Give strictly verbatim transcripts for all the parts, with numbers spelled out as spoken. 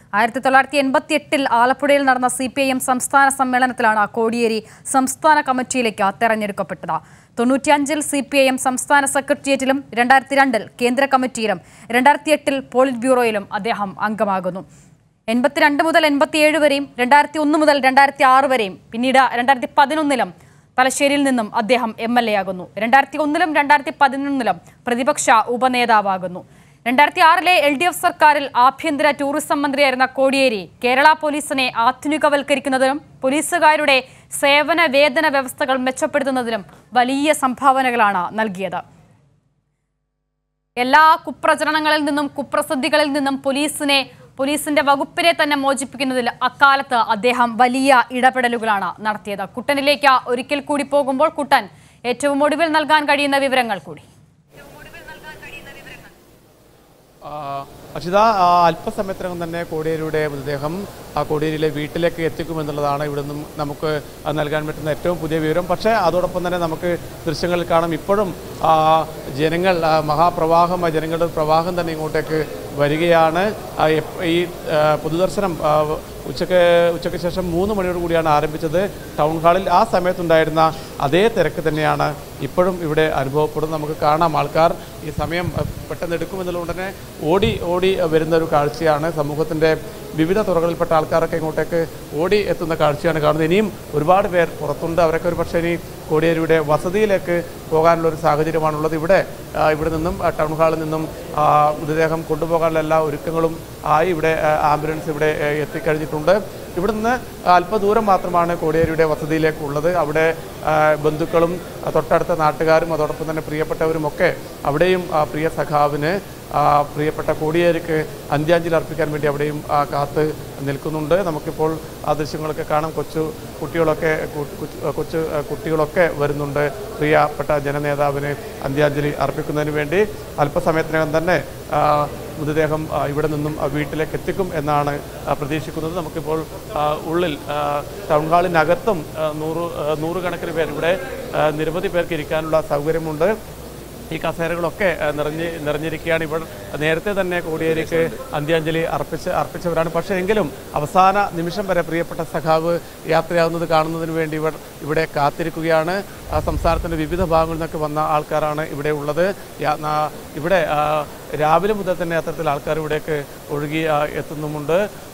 ആയിരത്തി തൊള്ളായിരത്തി എൺപത്തി എട്ടിൽ ആലപ്പുഴയിൽ നടന്ന സി പി ഐ എം സംസ്ഥാന സമ്മേളനത്തിലാണ് കോടിയേരി സംസ്ഥാന കമ്മിറ്റിയിലേക്ക് തെരഞ്ഞെടുക്കപ്പെട്ടത്. തൊണ്ണൂറ്റിയഞ്ചിൽ സി പി ഐ എം സംസ്ഥാന സെക്രട്ടേറിയറ്റിലും രണ്ടായിരത്തി രണ്ടിൽ കേന്ദ്ര കമ്മിറ്റിയിലും രണ്ടായിരത്തി എട്ടിൽ പോളിറ്റ് ബ്യൂറോയിലും അദ്ദേഹം അംഗമാകുന്നു. എൺപത്തിരണ്ട് മുതൽ എൺപത്തിയേഴ് വരെയും രണ്ടായിരത്തി ഒന്ന് മുതൽ രണ്ടായിരത്തി ആറ് വരെയും പിന്നീട് രണ്ടായിരത്തി പതിനൊന്നിലും തലശ്ശേരിയിൽ നിന്നും അദ്ദേഹം എം എൽ എ ആകുന്നു. രണ്ടായിരത്തി ഒന്നിലും രണ്ടായിരത്തി പതിനൊന്നിലും പ്രതിപക്ഷ ഉപനേതാവാകുന്നു. രണ്ടായിരത്തി ആറിലെ എൽ ഡി എഫ് സർക്കാരിൽ ആഭ്യന്തര ടൂറിസം മന്ത്രിയായിരുന്ന കോടിയേരി കേരള പോലീസിനെ ആധുനികവൽക്കരിക്കുന്നതിനും പോലീസുകാരുടെ സേവന വേതന വ്യവസ്ഥകൾ മെച്ചപ്പെടുത്തുന്നതിനും വലിയ സംഭാവനകളാണ് നൽകിയത്. എല്ലാ കുപ്രചരണങ്ങളിൽ നിന്നും കുപ്രസിദ്ധികളിൽ നിന്നും പോലീസിനെ പോലീസിന്റെ വകുപ്പിനെ തന്നെ മോചിപ്പിക്കുന്നതിൽ അക്കാലത്ത് അദ്ദേഹം വലിയ ഇടപെടലുകളാണ് നടത്തിയത്. കുട്ടനിലേക്ക് ഒരിക്കൽ കൂടി പോകുമ്പോൾ കുട്ടൻ ഏറ്റവും ഒടുവിൽ നൽകാൻ കഴിയുന്ന വിവരങ്ങൾ കൂടി. അക്ഷിത, അല്പസമയത്തിനകം തന്നെ കോടിയേരിയുടെ മൃതദേഹം കോടിയേരിയിലെ വീട്ടിലേക്ക് എത്തിക്കുമെന്നുള്ളതാണ് ഇവിടെ നിന്നും നമുക്ക് നൽകാൻ പറ്റുന്ന ഏറ്റവും പുതിയ വിവരം. പക്ഷേ അതോടൊപ്പം തന്നെ നമുക്ക് ദൃശ്യങ്ങളിൽ കാണാം, ഇപ്പോഴും ജനങ്ങൾ മഹാപ്രവാഹം ജനങ്ങളുടെ പ്രവാഹം തന്നെ ഇങ്ങോട്ടേക്ക് വരികയാണ്. ഈ പൊതുദർശനം ഉച്ചയ്ക്ക് ഉച്ചയ്ക്ക് ശേഷം മൂന്ന് മണിയോട് കൂടിയാണ് ആരംഭിച്ചത് ടൗൺ ഹാളിൽ. ആ സമയത്തുണ്ടായിരുന്ന അതേ തിരക്ക് തന്നെയാണ് ഇപ്പോഴും ഇവിടെ അനുഭവപ്പെടുന്നത്. നമുക്ക് കാണാം, ആൾക്കാർ ഈ സമയം പെട്ടെന്ന് എടുക്കുമെന്നുള്ളത് തന്നെ ഓടി ഓടി വരുന്ന ഒരു കാഴ്ചയാണ്. സമൂഹത്തിൻ്റെ വിവിധ തുറകളിൽപ്പെട്ട ആൾക്കാരൊക്കെ ഇങ്ങോട്ടേക്ക് ഓടി എത്തുന്ന കാഴ്ചയാണ് കാണുന്നത്. ഇനിയും ഒരുപാട് പേർ പുറത്തുണ്ട്. അവരൊക്കെ ഒരു പക്ഷേ ഇനി കോടിയേരിയുടെ വസതിയിലേക്ക് പോകാനുള്ളൊരു സാഹചര്യമാണുള്ളത്. ഇവിടെ ഇവിടെ നിന്നും ടൗൺ ഹാളിൽ നിന്നും മൃതദേഹം കൊണ്ടുപോകാനുള്ള എല്ലാ ഒരുക്കങ്ങളും ആയി. ഇവിടെ ആംബുലൻസ് ഇവിടെ എത്തിക്കഴിഞ്ഞിട്ടുണ്ട്. ഇവിടെ നിന്ന് അല്പദൂരം മാത്രമാണ് കോടിയേരിയുടെ വസതിയിലേക്കുള്ളത്. അവിടെ ബന്ധുക്കളും തൊട്ടടുത്ത നാട്ടുകാരും അതോടൊപ്പം തന്നെ പ്രിയപ്പെട്ടവരുമൊക്കെ അവിടെയും പ്രിയ സഖാവിന് പ്രിയപ്പെട്ട കോടിയേരിക്ക് അന്ത്യാഞ്ജലി അർപ്പിക്കാൻ വേണ്ടി അവിടെയും കാത്ത് നിൽക്കുന്നുണ്ട്. നമുക്കിപ്പോൾ ആ ദൃശ്യങ്ങളൊക്കെ കാണാം. കൊച്ചു കുട്ടികളൊക്കെ കൊച്ചു കുട്ടികളൊക്കെ വരുന്നുണ്ട് പ്രിയപ്പെട്ട ജനനേതാവിന് അന്ത്യാഞ്ജലി അർപ്പിക്കുന്നതിന് വേണ്ടി. അല്പസമയത്തിനകം തന്നെ മൃതദേഹം ഇവിടെ നിന്നും വീട്ടിലേക്ക് എത്തിക്കും എന്നാണ് പ്രതീക്ഷിക്കുന്നത്. നമുക്കിപ്പോൾ ഉള്ളിൽ ടൗൺ ഹാളിനകത്തും നൂറ് നൂറുകണക്കിന് പേർ ഇവിടെ നിരവധി പേർക്ക് ഇരിക്കാനുള്ള സൗകര്യമുണ്ട്. ഈ കസേരകളൊക്കെ നിറഞ്ഞ് നിറഞ്ഞിരിക്കുകയാണ്. ഇവർ നേരത്തെ തന്നെ കോടിയേരിക്ക് അന്ത്യാഞ്ജലി അർപ്പിച്ച് അർപ്പിച്ചവരാണ്. പക്ഷേ എങ്കിലും അവസാന നിമിഷം വരെ പ്രിയപ്പെട്ട സഖാവ് യാത്രയാവുന്നത് കാണുന്നതിന് വേണ്ടി ഇവർ ഇവിടെ കാത്തിരിക്കുകയാണ്. സംസ്ഥാനത്തിൻ്റെ വിവിധ ഭാഗങ്ങളിൽ നിന്നൊക്കെ വന്ന ആൾക്കാരാണ് ഇവിടെ ഉള്ളത്. ഇവിടെ രാവിലെ മുതൽ തന്നെ അത്തരത്തിൽ ആൾക്കാർ ഇവിടേക്ക് ഒഴുകി എത്തുന്നുമുണ്ട്.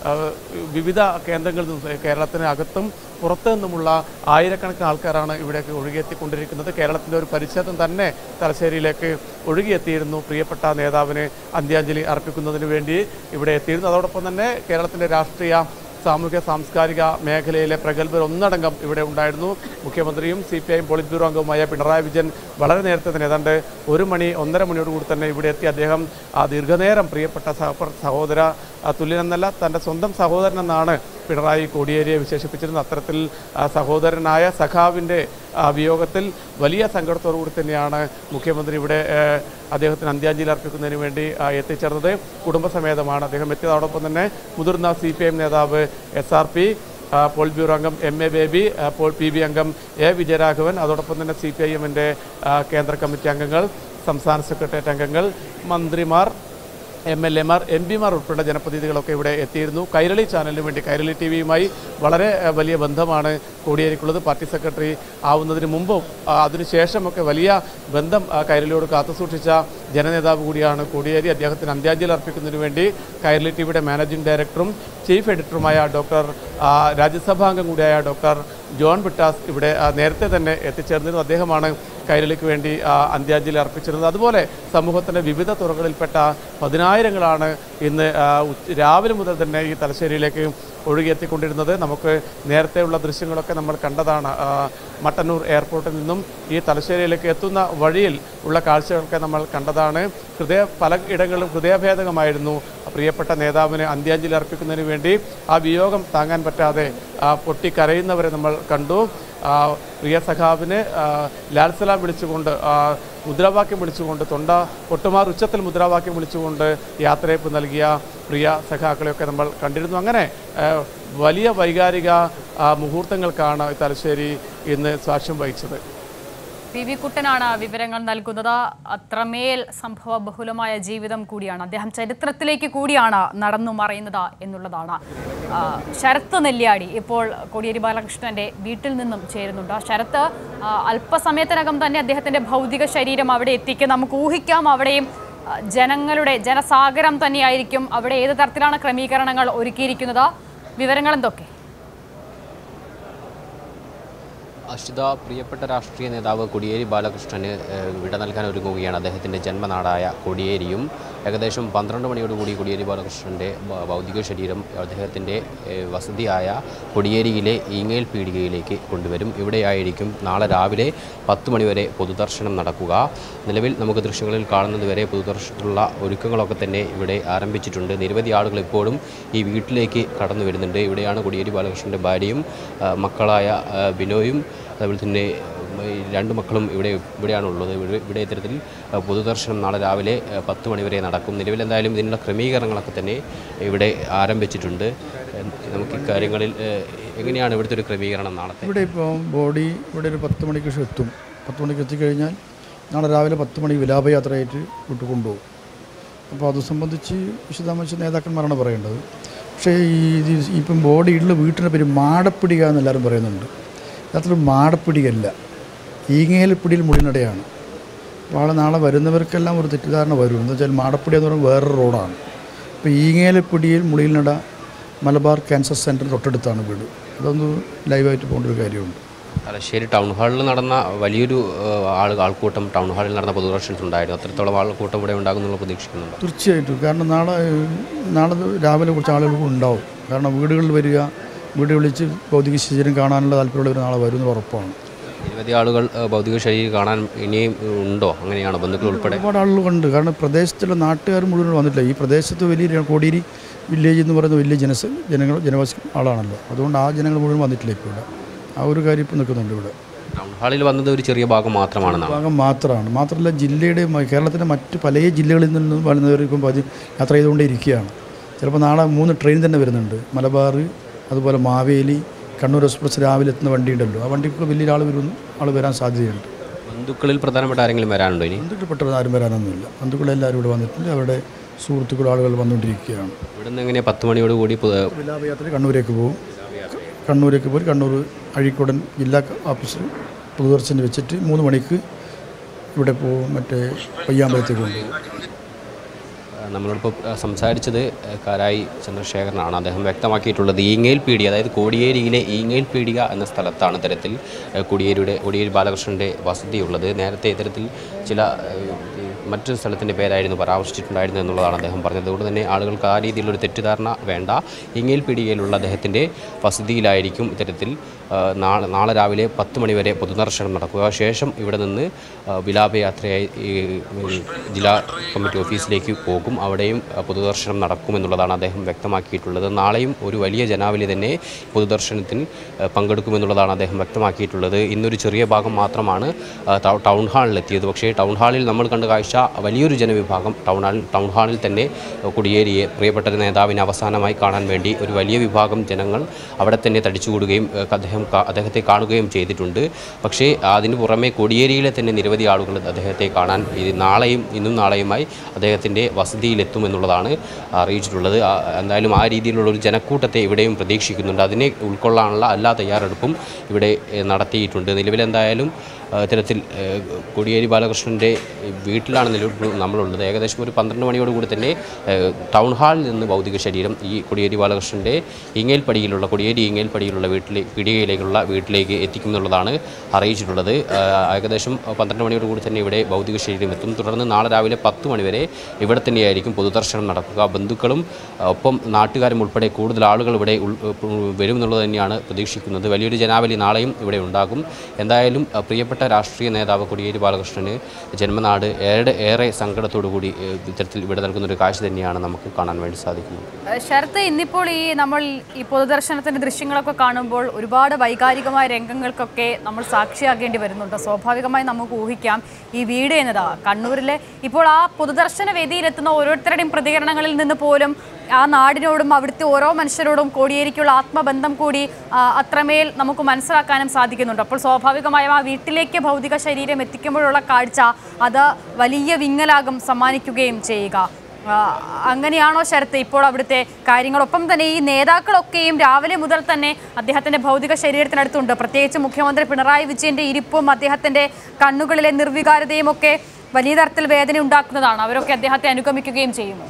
വിവിധ കേന്ദ്രങ്ങളിൽ നിന്നും കേരളത്തിന് അകത്തും പുറത്തു നിന്നുമുള്ള ആയിരക്കണക്കിന് ആൾക്കാരാണ് ഇവിടേക്ക് ഒഴുകിയെത്തിക്കൊണ്ടിരിക്കുന്നത്. കേരളത്തിൻ്റെ ഒരു പരിച്ഛേദം തന്നെ തലശ്ശേരിയിലേക്ക് ഒഴുകിയെത്തിയിരുന്നു പ്രിയപ്പെട്ട നേതാവിന് അന്ത്യാഞ്ജലി അർപ്പിക്കുന്നതിന് വേണ്ടി ഇവിടെ എത്തിയിരുന്നു. അതോടൊപ്പം തന്നെ കേരളത്തിൻ്റെ രാഷ്ട്രീയ സാമൂഹ്യ സാംസ്കാരിക മേഖലയിലെ പ്രഗത്ഭർ ഒന്നടങ്കം ഇവിടെ ഉണ്ടായിരുന്നു. മുഖ്യമന്ത്രിയും C P I M polit bureau അംഗവുമായ പിണറായി വിജയൻ വളരെ നേരത്തെ തന്നെ ഏതാണ്ട് ഒരു മണി ഒന്നര മണിയോടുകൂടി തന്നെ ഇവിടെ എത്തി. അദ്ദേഹം ആ ദീർഘനേരം പ്രിയപ്പെട്ട സഹോദര തുല്യനെന്നല്ല തൻ്റെ സ്വന്തം സഹോദരനെന്നാണ് പിണറായി കോടിയേരിയെ വിശേഷിപ്പിച്ചിരുന്നത്. അത്തരത്തിൽ സഹോദരനായ സഖാവിൻ്റെ വിയോഗത്തിൽ വലിയ സങ്കടത്തോടുകൂടി തന്നെയാണ് മുഖ്യമന്ത്രി ഇവിടെ അദ്ദേഹത്തിന് അന്ത്യാഞ്ജലി അർപ്പിക്കുന്നതിന് വേണ്ടി എത്തിച്ചേർന്നത്. കുടുംബസമേതമാണ് അദ്ദേഹം എത്തിയത്. അതോടൊപ്പം തന്നെ മുതിർന്ന സി പി ഐ എം നേതാവ് S R P polit bureau അംഗം എം എ ബേബി, പോൾ പി ബി അംഗം എ വിജയരാഘവൻ, അതോടൊപ്പം തന്നെ സി പി ഐ എമ്മിൻ്റെ കേന്ദ്ര കമ്മിറ്റി അംഗങ്ങൾ, സംസ്ഥാന സെക്രട്ടേറിയറ്റ് അംഗങ്ങൾ, മന്ത്രിമാർ, എം എൽ എമാർ, എം പിമാർ ഉൾപ്പെടെ ജനപ്രതിനിധികളൊക്കെ ഇവിടെ എത്തിയിരുന്നു. കൈരളി ചാനലിന് വേണ്ടി കൈരളി ടി വിയുമായി വളരെ വലിയ ബന്ധമാണ് കോടിയേരിക്കുള്ളത്. പാർട്ടി സെക്രട്ടറി ആവുന്നതിന് മുമ്പും അതിനുശേഷമൊക്കെ വലിയ ബന്ധം കൈരളിയോട് കാത്തുസൂക്ഷിച്ച ജനനേതാവ് കൂടിയാണ് കോടിയേരി. അദ്ദേഹത്തിന് അന്ത്യാഞ്ജലി അർപ്പിക്കുന്നതിന് വേണ്ടി കൈരളി ടി വിയുടെ മാനേജിംഗ് ഡയറക്ടറും ചീഫ് എഡിറ്ററുമായ ഡോക്ടർ രാജ്യസഭാംഗം കൂടിയായ ഡോക്ടർ ജോൺ ബിട്ടാസ് ഇവിടെ നേരത്തെ തന്നെ എത്തിച്ചേർന്നിരുന്നു. അദ്ദേഹമാണ് കൈരളിക്ക് വേണ്ടി അന്ത്യാഞ്ജലി അർപ്പിച്ചിരുന്നത്. അതുപോലെ സമൂഹത്തിൻ്റെ വിവിധ തുറകളിൽപ്പെട്ട പതിനായിരങ്ങളാണ് ഇന്ന് രാവിലെ മുതൽ തന്നെ ഈ തലശ്ശേരിയിലേക്ക് ഒഴുകിയെത്തിക്കൊണ്ടിരുന്നത്. നമുക്ക് നേരത്തെയുള്ള ദൃശ്യങ്ങളൊക്കെ നമ്മൾ കണ്ടതാണ്. മട്ടന്നൂർ എയർപോർട്ടിൽ നിന്നും ഈ തലശ്ശേരിയിലേക്ക് എത്തുന്ന വഴിയിൽ ഉള്ള കാഴ്ചകളൊക്കെ നമ്മൾ കണ്ടതാണ്. ഹൃദയ പല ഇടങ്ങളിലും ഹൃദയഭേദകമായിരുന്നു പ്രിയപ്പെട്ട നേതാവിന് അന്ത്യാഞ്ജലി അർപ്പിക്കുന്നതിന് വേണ്ടി. ആ വിയോഗം താങ്ങാൻ പറ്റാതെ പൊട്ടിക്കരയുന്നവരെ നമ്മൾ കണ്ടു. പ്രിയ സഖാവിന് ലാൽസലാം വിളിച്ചുകൊണ്ട് മുദ്രാവാക്യം വിളിച്ചുകൊണ്ട് തൊണ്ട പൊട്ടുമാർ ഉച്ചത്തിൽ മുദ്രാവാക്യം വിളിച്ചുകൊണ്ട് യാത്രയപ്പ് നൽകിയ പ്രിയ സഖാക്കളെയൊക്കെ നമ്മൾ കണ്ടിരുന്നു. അങ്ങനെ വലിയ വൈകാരിക മുഹൂർത്തങ്ങൾക്കാണ് തലശ്ശേരി ഇന്ന് സാക്ഷ്യം വഹിച്ചത്. പി വി കുട്ടനാണ് വിവരങ്ങൾ നൽകുന്നത്. അത്രമേൽ സംഭവ ബഹുലമായ ജീവിതം കൂടിയാണ്, അദ്ദേഹം ചരിത്രത്തിലേക്ക് കൂടിയാണ് നടന്നു മറയുന്നത് എന്നുള്ളതാണ്. ശരത്ത് നെല്ലിയാടി ഇപ്പോൾ കോടിയേരി ബാലകൃഷ്ണന്റെ വീട്ടിൽ നിന്നും ചേരുന്നുണ്ട്. ശരത്ത്, അല്പസമയത്തിനകം തന്നെ അദ്ദേഹത്തിന്റെ ഭൗതിക ശരീരം അവിടെ എത്തിക്കും. നമുക്ക് ഊഹിക്കാം അവിടെയും ജനങ്ങളുടെ ജനസാഗരം തന്നെയായിരിക്കും. അവിടെ ഏത് തരത്തിലാണ് ക്രമീകരണങ്ങൾ ഒരുക്കിയിരിക്കുന്നത്? വിവരങ്ങൾ എന്തൊക്കെ? അശ്വിത, പ്രിയപ്പെട്ട രാഷ്ട്രീയ നേതാവ് കോടിയേരി ബാലകൃഷ്ണന് വിട നൽകാൻ ഒരുങ്ങുകയാണ്. അദ്ദേഹത്തിൻ്റെ ജന്മനാടായ കോടിയേരിയും ഏകദേശം പന്ത്രണ്ട് മണിയോടുകൂടി കോടിയേരി ബാലകൃഷ്ണൻ്റെ ഭൗതിക ശരീരം അദ്ദേഹത്തിൻ്റെ വസതിയായ കോടിയേരിയിലെ ഈങ്ങേൽ പീടികയിലേക്ക് കൊണ്ടുവരും. ഇവിടെയായിരിക്കും നാളെ രാവിലെ പത്ത് മണിവരെ പൊതുദർശനം നടക്കുക. നിലവിൽ നമുക്ക് ദൃശ്യങ്ങളിൽ കാണുന്നതുവരെ പൊതുദർശനത്തിലുള്ള ഒരുക്കങ്ങളൊക്കെ തന്നെ ഇവിടെ ആരംഭിച്ചിട്ടുണ്ട്. നിരവധി ആളുകൾ ഇപ്പോഴും ഈ വീട്ടിലേക്ക് കടന്നു വരുന്നുണ്ട്. ഇവിടെയാണ് കോടിയേരി ബാലകൃഷ്ണൻ്റെ ഭാര്യയും മക്കളായ ബിനോയും അതുപോലെ തന്നെ രണ്ട് മക്കളും ഇവിടെ ഇവിടെയാണുള്ളത്. ഇവിടെ ഇവിടെ ഇത്തരത്തിൽ പൊതുദർശനം നാളെ രാവിലെ പത്ത് മണിവരെ നടക്കും. നിലവിൽ എന്തായാലും ഇതിനുള്ള ക്രമീകരണങ്ങളൊക്കെ തന്നെ ഇവിടെ ആരംഭിച്ചിട്ടുണ്ട്. നമുക്ക് ഇക്കാര്യങ്ങളിൽ എങ്ങനെയാണ് ഇവിടുത്തെ ഒരു ക്രമീകരണം നാളത്തെ? ഇവിടെ ഇപ്പോൾ ബോഡി ഇവിടെ ഒരു പത്ത് മണിക്ക് ശേഷം എത്തും. പത്ത് മണിക്ക് എത്തിക്കഴിഞ്ഞാൽ നാളെ രാവിലെ പത്ത് മണി വിലാപയാത്രയായിട്ട് വിട്ടു കൊണ്ടുപോകും. അപ്പോൾ അത് സംബന്ധിച്ച് വിശദാംശ നേതാക്കന്മാരാണ് പറയേണ്ടത്. പക്ഷേ ഈ ഇപ്പം ബോഡിയുള്ള വീട്ടിനെ പേര് മാടപ്പിടിക എന്നെല്ലാവരും പറയുന്നുണ്ട്. യഥാർത്ഥത്തിൽ മാടപ്പിടികല്ല, ഈങ്ങേൽപ്പിടിയിൽ മുടിനടയാണ്. അപ്പോൾ ആളെ നാളെ വരുന്നവർക്കെല്ലാം ഒരു തെറ്റിദ്ധാരണ വരും. എന്ന് വെച്ചാൽ മാടപ്പിടി എന്ന് പറയുമ്പോൾ വേറൊരു റോഡാണ്. അപ്പോൾ ഈങ്ങേൽപ്പിടിയിൽ മുടിയിൽനട മലബാർ ക്യാൻസർ സെൻറ്റർ തൊട്ടടുത്താണ് വീട്. അതൊന്ന് ലൈവായിട്ട് പോകേണ്ട ഒരു കാര്യമുണ്ട്. തലശ്ശേരി ടൗൺ ഹാളിൽ നടന്ന വലിയൊരു ആൾ ആൾക്കൂട്ടം ടൗൺ ഹാളിൽ നടന്ന പൊതുദർശനത്തിലുണ്ടായിരുന്നു. അത്രത്തോളം ആൾക്കൂട്ടം ഇവിടെ ഉണ്ടാകുന്നുള്ള പ്രതീക്ഷിക്കുന്നുണ്ട്. തീർച്ചയായിട്ടും. കാരണം നാളെ നാളെ രാവിലെ കുറച്ച് ആളുകൾ ഉണ്ടാവും. കാരണം വീടുകളിൽ വരിക, വീട് വിളിച്ച് ഭൗതിക ശരീരം കാണാനുള്ള താല്പര്യമുള്ളവർ നാളെ വരുന്നത് ഉറപ്പാണ്. നിരവധി ആളുകൾ ഭൗതിക ശരീരം കാണാൻ ഇനിയും ഉണ്ടോ? അങ്ങനെയാണ് ബന്ധുക്കൾ ഉൾപ്പെടെ ഒരുപാട് ആളുകളുണ്ട്. കാരണം പ്രദേശത്തുള്ള നാട്ടുകാർ മുഴുവൻ വന്നിട്ടില്ല. ഈ പ്രദേശത്ത് വലിയ കോടിയേരി വില്ലേജ് എന്ന് പറയുന്ന വലിയ ജനസ ജനങ്ങൾ ജനവാസി ആളാണല്ലോ. അതുകൊണ്ട് ആ ജനങ്ങൾ മുഴുവൻ വന്നിട്ടില്ല. ഇപ്പോൾ ഇവിടെ ആ ഒരു കാര്യം ഇപ്പോൾ നിൽക്കുന്നുണ്ട്. ഇവിടെ ടൗൺ ഹാളിൽ വന്നത് ഒരു ചെറിയ ഭാഗം മാത്രമാണ് ഭാഗം മാത്രമാണ്. മാത്രമല്ല ജില്ലയുടെ കേരളത്തിൻ്റെ മറ്റ് പല ജില്ലകളിൽ നിന്നും വരുന്നവർക്കും അത് യാത്ര ചെയ്തുകൊണ്ടേ ഇരിക്കുകയാണ്. ചിലപ്പോൾ നാളെ മൂന്ന് ട്രെയിൻ തന്നെ വരുന്നുണ്ട്. മലബാർ, അതുപോലെ മാവേലി, കണ്ണൂർ എക്സ്പ്രസ് രാവിലെ എത്തുന്ന വണ്ടി ഉണ്ടല്ലോ. ആ വണ്ടിക്ക് വലിയ ആൾ വരുന്നു ആൾ വരാൻ സാധ്യതയുണ്ട്. ബന്ധുക്കളിൽ പ്രധാനപ്പെട്ട ആരെങ്കിലും വരാനുണ്ടോ? ഇനി ബന്ധുക്കൾപ്പെട്ട ആരും വരാനൊന്നുമില്ല. ബന്ധുക്കളെല്ലാവരും ഇവിടെ വന്നിട്ടുണ്ട്. അവരുടെ സുഹൃത്തുക്കൾ ആളുകൾ വന്നുകൊണ്ടിരിക്കുകയാണ്. ഇവിടെ നിന്ന് എങ്ങനെ പത്ത് മണിയോട് കൂടി വിലാപയാത്ര കണ്ണൂരേക്ക് പോകും. കണ്ണൂരേക്ക് പോയി കണ്ണൂർ അഴീക്കോടൻ ജില്ലാ ഓഫീസിൽ പൊതുദർശനം വെച്ചിട്ട് മൂന്ന് മണിക്ക് ഇവിടെ പോകും. മറ്റേ പയ്യാമ്പലത്തേക്ക് കൊണ്ടുപോകും. നമ്മളോടൊപ്പം സംസാരിച്ചത് കാരായി ചന്ദ്രശേഖരനാണ്. അദ്ദേഹം വ്യക്തമാക്കിയിട്ടുള്ളത് ഈങ്ങേൽ പീടിക, അതായത് കോടിയേരിയിലെ ഈങ്ങേൽ പീടിക എന്ന സ്ഥലത്താണ് ഇത്തരത്തിൽ കോടിയേരിയുടെ കോടിയേരി ബാലകൃഷ്ണൻ്റെ വസതിയുള്ളത്. നേരത്തെ ഇത്തരത്തിൽ ചില മറ്റൊരു സ്ഥലത്തിൻ്റെ പേരായിരുന്നു പരാമർശിച്ചിട്ടുണ്ടായിരുന്നു എന്നുള്ളതാണ് അദ്ദേഹം പറഞ്ഞത്. അതുകൊണ്ട് തന്നെ ആളുകൾക്ക് ആ രീതിയിലുള്ളൊരു തെറ്റിദ്ധാരണ വേണ്ട. ഈങ്ങേൽ പീടികയിലുള്ള അദ്ദേഹത്തിൻ്റെ വസതിയിലായിരിക്കും ഇത്തരത്തിൽ നാളെ നാളെ രാവിലെ പത്ത് മണിവരെ പൊതുദർശനം നടക്കുക. ശേഷം ഇവിടെ നിന്ന് വിലാപയാത്രയായി ജില്ലാ കമ്മിറ്റി ഓഫീസിലേക്ക് പോകും. അവിടെയും പൊതുദർശനം നടക്കുമെന്നുള്ളതാണ് അദ്ദേഹം വ്യക്തമാക്കിയിട്ടുള്ളത്. നാളെയും ഒരു വലിയ ജനാവലി തന്നെ പൊതുദർശനത്തിന് പങ്കെടുക്കുമെന്നുള്ളതാണ് അദ്ദേഹം വ്യക്തമാക്കിയിട്ടുള്ളത്. ഇന്നൊരു ചെറിയ ഭാഗം മാത്രമാണ് ടൗൺ ഹാളിലെത്തിയത്. പക്ഷേ ടൗൺ ഹാളിൽ നമ്മൾ കണ്ട കാഴ്ച വലിയൊരു ജനവിഭാഗം ടൗൺ ഹാളിൽ ടൗൺ ഹാളിൽ തന്നെ കോടിയേരിയെ പ്രിയപ്പെട്ട നേതാവിനെ അവസാനമായി കാണാൻ വേണ്ടി ഒരു വലിയ വിഭാഗം ജനങ്ങൾ അവിടെ തന്നെ തടിച്ചുകൂടുകയും അദ്ദേഹം അദ്ദേഹത്തെ കാണുകയും ചെയ്തിട്ടുണ്ട്. പക്ഷേ അതിന് പുറമെ കോടിയേരിയിലെ തന്നെ നിരവധി ആളുകൾ അദ്ദേഹത്തെ കാണാൻ ഇത് നാളെയും ഇന്നും നാളെയുമായി അദ്ദേഹത്തിൻ്റെ വസതിയിലെത്തുമെന്നുള്ളതാണ് അറിയിച്ചിട്ടുള്ളത്. എന്തായാലും ആ രീതിയിലുള്ളൊരു ജനക്കൂട്ടത്തെ ഇവിടെയും പ്രതീക്ഷിക്കുന്നുണ്ട്. അതിനെ ഉൾക്കൊള്ളാനുള്ള എല്ലാ തയ്യാറെടുപ്പും ഇവിടെ നടത്തിയിട്ടുണ്ട്. നിലവിലെന്തായാലും ഇത്തരത്തിൽ കോടിയേരി ബാലകൃഷ്ണൻ്റെ വീട്ടിലാണ് നിലവിൽ നമ്മളുള്ളത്. ഏകദേശം ഒരു പന്ത്രണ്ട് മണിയോടുകൂടി തന്നെ ടൗൺ ഹാളിൽ നിന്ന് ഭൗതിക ശരീരം ഈ കോടിയേരി ബാലകൃഷ്ണൻ്റെ ഈങ്ങേൽപ്പടിയിലുള്ള കോടിയേരി ഈങ്ങേൽപ്പടിയിലുള്ള വീട്ടിലെ പീടികയിലേക്കുള്ള വീട്ടിലേക്ക് എത്തിക്കുമെന്നുള്ളതാണ് അറിയിച്ചിട്ടുള്ളത്. ഏകദേശം പന്ത്രണ്ട് മണിയോടുകൂടി തന്നെ ഇവിടെ ഭൗതിക ശരീരം എത്തും. തുടർന്ന് നാളെ രാവിലെ പത്ത് മണിവരെ ഇവിടെ തന്നെയായിരിക്കും പൊതുദർശനം നടക്കുക. ബന്ധുക്കളും ഒപ്പം നാട്ടുകാരും ഉൾപ്പെടെ കൂടുതൽ ആളുകൾ ഇവിടെ വരുമെന്നുള്ളത് തന്നെയാണ് പ്രതീക്ഷിക്കുന്നത്. വലിയൊരു ജനാവലി നാളെയും ഇവിടെ ഉണ്ടാകും. എന്തായാലും പ്രിയപ്പെട്ട രാഷ്ട്രീയ നേതാവ് കോടിയേരി ബാലകൃഷ്ണന് ജന്മനാട് ഏറെ ഏറെ സങ്കടത്തോടു കൂടി ഇത്തരത്തിൽ ഇവിടെ നൽകുന്നൊരു കാഴ്ച തന്നെയാണ് നമുക്ക് കാണാൻ വേണ്ടി സാധിക്കുന്നത്. ശരത്ത്, ഇന്നിപ്പോൾ ഈ നമ്മൾ ഈ പൊതുദർശനത്തിൻ്റെ ദൃശ്യങ്ങളൊക്കെ കാണുമ്പോൾ ഒരുപാട് വൈകാരികമായ രംഗങ്ങൾക്കൊക്കെ നമ്മൾ സാക്ഷിയാകേണ്ടി വരുന്നുണ്ട്. സ്വാഭാവികമായി നമുക്ക് ഊഹിക്കാം ഈ വീട് എന്നതാ കണ്ണൂരിലെ ഇപ്പോൾ ആ പൊതുദർശന വേദിയിലെത്തുന്ന ഓരോരുത്തരുടെയും പ്രതികരണങ്ങളിൽ നിന്ന് പോലും ആ നാടിനോടും അവിടുത്തെ ഓരോ മനുഷ്യരോടും കോടിയേരിക്കുള്ള ആത്മബന്ധം കൂടി അത്രമേൽ നമുക്ക് മനസ്സിലാക്കാനും സാധിക്കുന്നുണ്ട്. അപ്പോൾ സ്വാഭാവികമായും ആ വീട്ടിലേക്ക് ഭൗതിക ശരീരം എത്തിക്കുമ്പോഴുള്ള കാഴ്ച അത് വലിയ വിങ്ങലാകും സമ്മാനിക്കുകയും ചെയ്യുക. അങ്ങനെയാണോ ശരത്ത് ഇപ്പോൾ അവിടുത്തെ കാര്യങ്ങളൊപ്പം തന്നെ ഈ നേതാക്കളൊക്കെയും രാവിലെ മുതൽ തന്നെ അദ്ദേഹത്തിൻ്റെ ഭൗതിക ശരീരത്തിനടുത്തുണ്ട്. പ്രത്യേകിച്ച് മുഖ്യമന്ത്രി പിണറായി വിജയൻ്റെ ഇരിപ്പും അദ്ദേഹത്തിൻ്റെ കണ്ണുകളിലെ നിർവികാരതയും ഒക്കെ വലിയ തരത്തിൽ വേദന ഉണ്ടാക്കുന്നതാണ്. അവരൊക്കെ അദ്ദേഹത്തെ അനുഗമിക്കുകയും ചെയ്യുന്നു.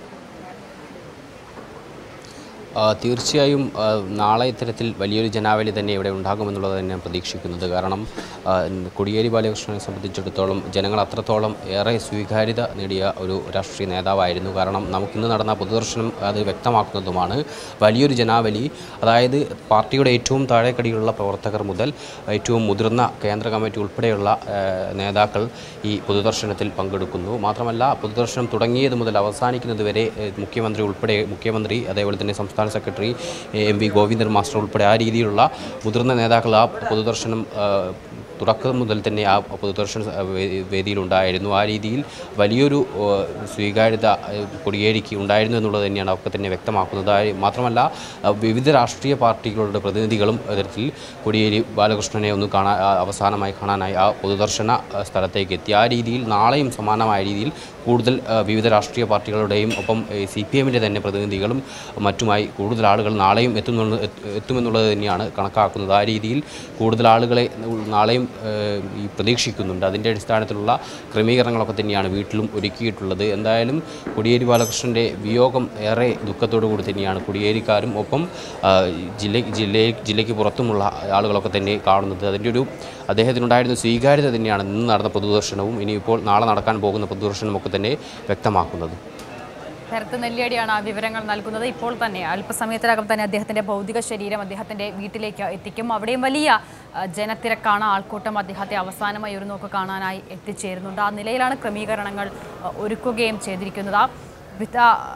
തീർച്ചയായും നാളെ ഇത്തരത്തിൽ വലിയൊരു ജനാവലി തന്നെ ഇവിടെ ഉണ്ടാകുമെന്നുള്ളത് തന്നെ പ്രതീക്ഷിക്കുന്നത്. കാരണം കോടിയേരി ബാലകൃഷ്ണനെ സംബന്ധിച്ചിടത്തോളം ജനങ്ങൾ അത്രത്തോളം ഏറെ സ്വീകാര്യത നേടിയ ഒരു രാഷ്ട്രീയ നേതാവായിരുന്നു. കാരണം നമുക്കിന്ന് നടന്ന പൊതുദർശനം അത് വ്യക്തമാക്കുന്നതുമാണ്. വലിയൊരു ജനാവലി, അതായത് പാർട്ടിയുടെ ഏറ്റവും താഴേക്കടിയിലുള്ള പ്രവർത്തകർ മുതൽ ഏറ്റവും മുതിർന്ന കേന്ദ്ര കമ്മിറ്റി ഉൾപ്പെടെയുള്ള നേതാക്കൾ ഈ പൊതുദർശനത്തിൽ പങ്കെടുക്കുന്നു. മാത്രമല്ല പൊതുദർശനം തുടങ്ങിയത് മുതൽ അവസാനിക്കുന്നത് വരെ മുഖ്യമന്ത്രി ഉൾപ്പെടെ മുഖ്യമന്ത്രി അതേപോലെ തന്നെ സംസ്ഥാന സെക്രട്ടറി എം വി ഗോവിന്ദൻ മാസ്റ്റർ ഉൾപ്പെടെ ആ രീതിയിലുള്ള മുതിർന്ന നേതാക്കൾ ആ പൊതുദർശനം തുടക്കം മുതൽ തന്നെ ആ പൊതുദർശന വേദിയിലുണ്ടായിരുന്നു. ആ രീതിയിൽ വലിയൊരു സ്വീകാര്യത കോടിയേരിക്ക് ഉണ്ടായിരുന്നു എന്നുള്ളത് തന്നെയാണ് ഒക്കെ തന്നെ വ്യക്തമാക്കുന്നത്. മാത്രമല്ല വിവിധ രാഷ്ട്രീയ പാർട്ടികളുടെ പ്രതിനിധികളും തരത്തിൽ കോടിയേരി ബാലകൃഷ്ണനെ ഒന്ന് കാണാൻ അവസാനമായി കാണാനായി ആ പൊതുദർശന സ്ഥലത്തേക്ക് എത്തി. ആ രീതിയിൽ നാളെയും സമാനമായ രീതിയിൽ കൂടുതൽ വിവിധ രാഷ്ട്രീയ പാർട്ടികളുടെയും ഒപ്പം സി പി എമ്മിൻ്റെ തന്നെ പ്രതിനിധികളും മറ്റുമായി കൂടുതൽ ആളുകൾ നാളെയും എത്തുന്നു എത്തുമെന്നുള്ളത് തന്നെയാണ് കണക്കാക്കുന്നത്. ആ രീതിയിൽ കൂടുതൽ ആളുകളെ നാളെയും ഈ പ്രതീക്ഷിക്കുന്നുണ്ട്. അതിൻ്റെ അടിസ്ഥാനത്തിലുള്ള ക്രമീകരണങ്ങളൊക്കെ തന്നെയാണ് വീട്ടിലും ഒരുക്കിയിട്ടുള്ളത്. എന്തായാലും കോടിയേരി ബാലകൃഷ്ണൻ്റെ വിയോഗം ഏറെ ദുഃഖത്തോടു കൂടി തന്നെയാണ് കോടിയേരിക്കാരും ഒപ്പം ജില്ല ജില്ല ജില്ലയ്ക്ക് പുറത്തുമുള്ള ആളുകളൊക്കെ തന്നെ കാണുന്നത്. അതിൻ്റെ ഒരു അദ്ദേഹത്തിനുണ്ടായിരുന്ന സ്വീകാര്യത തന്നെയാണ് ഇന്ന് നടന്ന പൊതുദർശനവും ഇനിയിപ്പോൾ നാളെ നടക്കാൻ പോകുന്ന പൊതുദർശനവും ഒക്കെ തന്നെ വ്യക്തമാക്കുന്നത്. ശരത്ത് നെല്ലിയാടിയാണ് ആ വിവരങ്ങൾ നൽകുന്നത്. ഇപ്പോൾ തന്നെ അല്പസമയത്തിനകം തന്നെ അദ്ദേഹത്തിൻ്റെ ഭൗതിക ശരീരം അദ്ദേഹത്തിൻ്റെ വീട്ടിലേക്ക് എത്തിക്കും. അവിടെയും വലിയ ജനത്തിരക്കാണ്, ആൾക്കൂട്ടം അദ്ദേഹത്തെ അവസാനമായി ഒരു നോക്ക് കാണാനായി എത്തിച്ചേരുന്നുണ്ട്. ആ നിലയിലാണ് ക്രമീകരണങ്ങൾ ഒരുക്കുകയും ചെയ്തിരിക്കുന്നത്. വിവിധ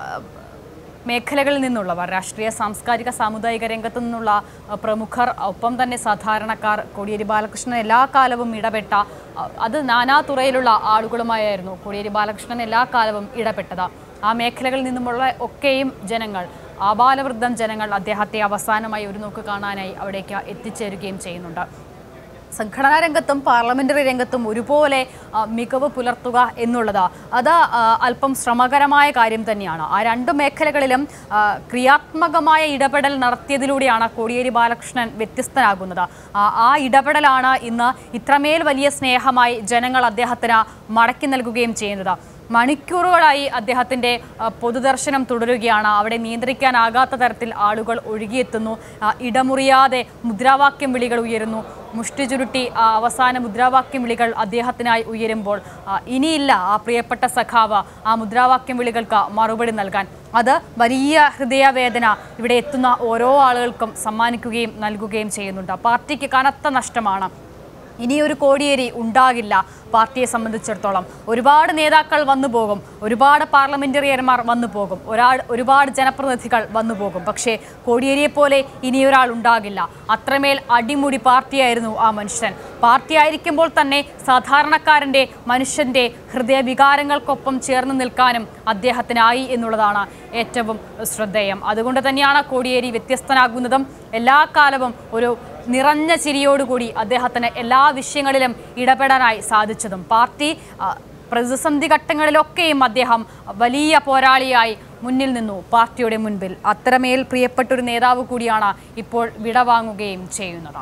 മേഖലകളിൽ നിന്നുള്ളവർ, രാഷ്ട്രീയ സാംസ്കാരിക സാമുദായിക രംഗത്തു നിന്നുള്ള പ്രമുഖർ, ഒപ്പം തന്നെ സാധാരണക്കാർ, കോടിയേരി ബാലകൃഷ്ണൻ എല്ലാ കാലവും ഇടപെട്ട അത് നാനാ തുറയിലുള്ള ആളുകളുമായിരുന്നു കോടിയേരി ബാലകൃഷ്ണൻ എല്ലാ കാലവും ഇടപെട്ടത്. ആ മേഖലകളിൽ നിന്നുമുള്ള ഒക്കെയും ജനങ്ങൾ, ആബാലവൃദ്ധം ജനങ്ങൾ അദ്ദേഹത്തെ അവസാനമായി ഒരു നോക്ക് കാണാനായി അവിടേക്ക് എത്തിച്ചേരുകയും ചെയ്യുന്നുണ്ട്. സംഘടനാ രംഗത്തും പാർലമെന്ററി രംഗത്തും ഒരുപോലെ മികവ് പുലർത്തുക എന്നുള്ളത് അത് അല്പം ശ്രമകരമായ കാര്യം തന്നെയാണ്. ആ രണ്ട് മേഖലകളിലും ക്രിയാത്മകമായ ഇടപെടൽ നടത്തിയതിലൂടെയാണ് കോടിയേരി ബാലകൃഷ്ണൻ വ്യത്യസ്തനാകുന്നത്. ആ ഇടപെടലാണ് ഇന്ന് ഇത്രമേൽ വലിയ സ്നേഹമായി ജനങ്ങൾ അദ്ദേഹത്തിന് മടക്കി നൽകുകയും ചെയ്യുന്നത്. മണിക്കൂറുകളായി അദ്ദേഹത്തിൻ്റെ പൊതുദർശനം തുടരുകയാണ്. അവിടെ നിയന്ത്രിക്കാനാകാത്ത തരത്തിൽ ആളുകൾ ഒഴുകിയെത്തുന്നു. ഇടമുറിയാതെ മുദ്രാവാക്യം വിളികൾ ഉയരുന്നു. മുഷ്ടി ചുരുട്ടി അവസാന മുദ്രാവാക്യം വിളികൾ അദ്ദേഹത്തിനായി ഉയരുമ്പോൾ ഇനിയില്ല ആ പ്രിയപ്പെട്ട സഖാവ് ആ മുദ്രാവാക്യം വിളികൾക്ക് മറുപടി നൽകാൻ. അത് വലിയ ഹൃദയവേദന ഇവിടെ എത്തുന്ന ഓരോ ആളുകൾക്കും സമ്മാനിക്കുകയും നൽകുകയും ചെയ്യുന്നുണ്ട്. പാർട്ടിക്ക് കനത്ത നഷ്ടമാണ്. ഇനിയൊരു കോടിയേരി ഉണ്ടാകില്ല. പാർട്ടിയെ സംബന്ധിച്ചിടത്തോളം ഒരുപാട് നേതാക്കൾ വന്നു പോകും, ഒരുപാട് പാർലമെന്ററിയന്മാർ വന്നു പോകും, ഒരാൾ ഒരുപാട് ജനപ്രതിനിധികൾ വന്നു പോകും. പക്ഷേ കോടിയേരിയെ പോലെ ഇനിയൊരാൾ ഉണ്ടാകില്ല. അത്രമേൽ അടിമുടി പാർട്ടിയായിരുന്നു ആ മനുഷ്യൻ. പാർട്ടി ആയിരിക്കുമ്പോൾ തന്നെ സാധാരണക്കാരൻ്റെ മനുഷ്യൻ്റെ ഹൃദയവികാരങ്ങൾക്കൊപ്പം ചേർന്ന് നിൽക്കാനും അദ്ദേഹത്തിനായി എന്നുള്ളതാണ് ഏറ്റവും ശ്രദ്ധേയം. അതുകൊണ്ട് തന്നെയാണ് കോടിയേരി വ്യത്യസ്തനാകുന്നതും എല്ലാ കാലവും ഒരു നിറഞ്ഞ ചിരിയോടുകൂടി അദ്ദേഹത്തിന് എല്ലാ വിഷയങ്ങളിലും ഇടപെടാനായി സാധിച്ചതും. പാർട്ടി പ്രതിസന്ധി ഘട്ടങ്ങളിലൊക്കെയും അദ്ദേഹം വലിയ പോരാളിയായി മുന്നിൽ നിന്നു പാർട്ടിയുടെ മുൻപിൽ. അത്രമേൽ പ്രിയപ്പെട്ടൊരു നേതാവ് കൂടിയാണ് ഇപ്പോൾ വിടവാങ്ങുകയും ചെയ്യുന്നത്.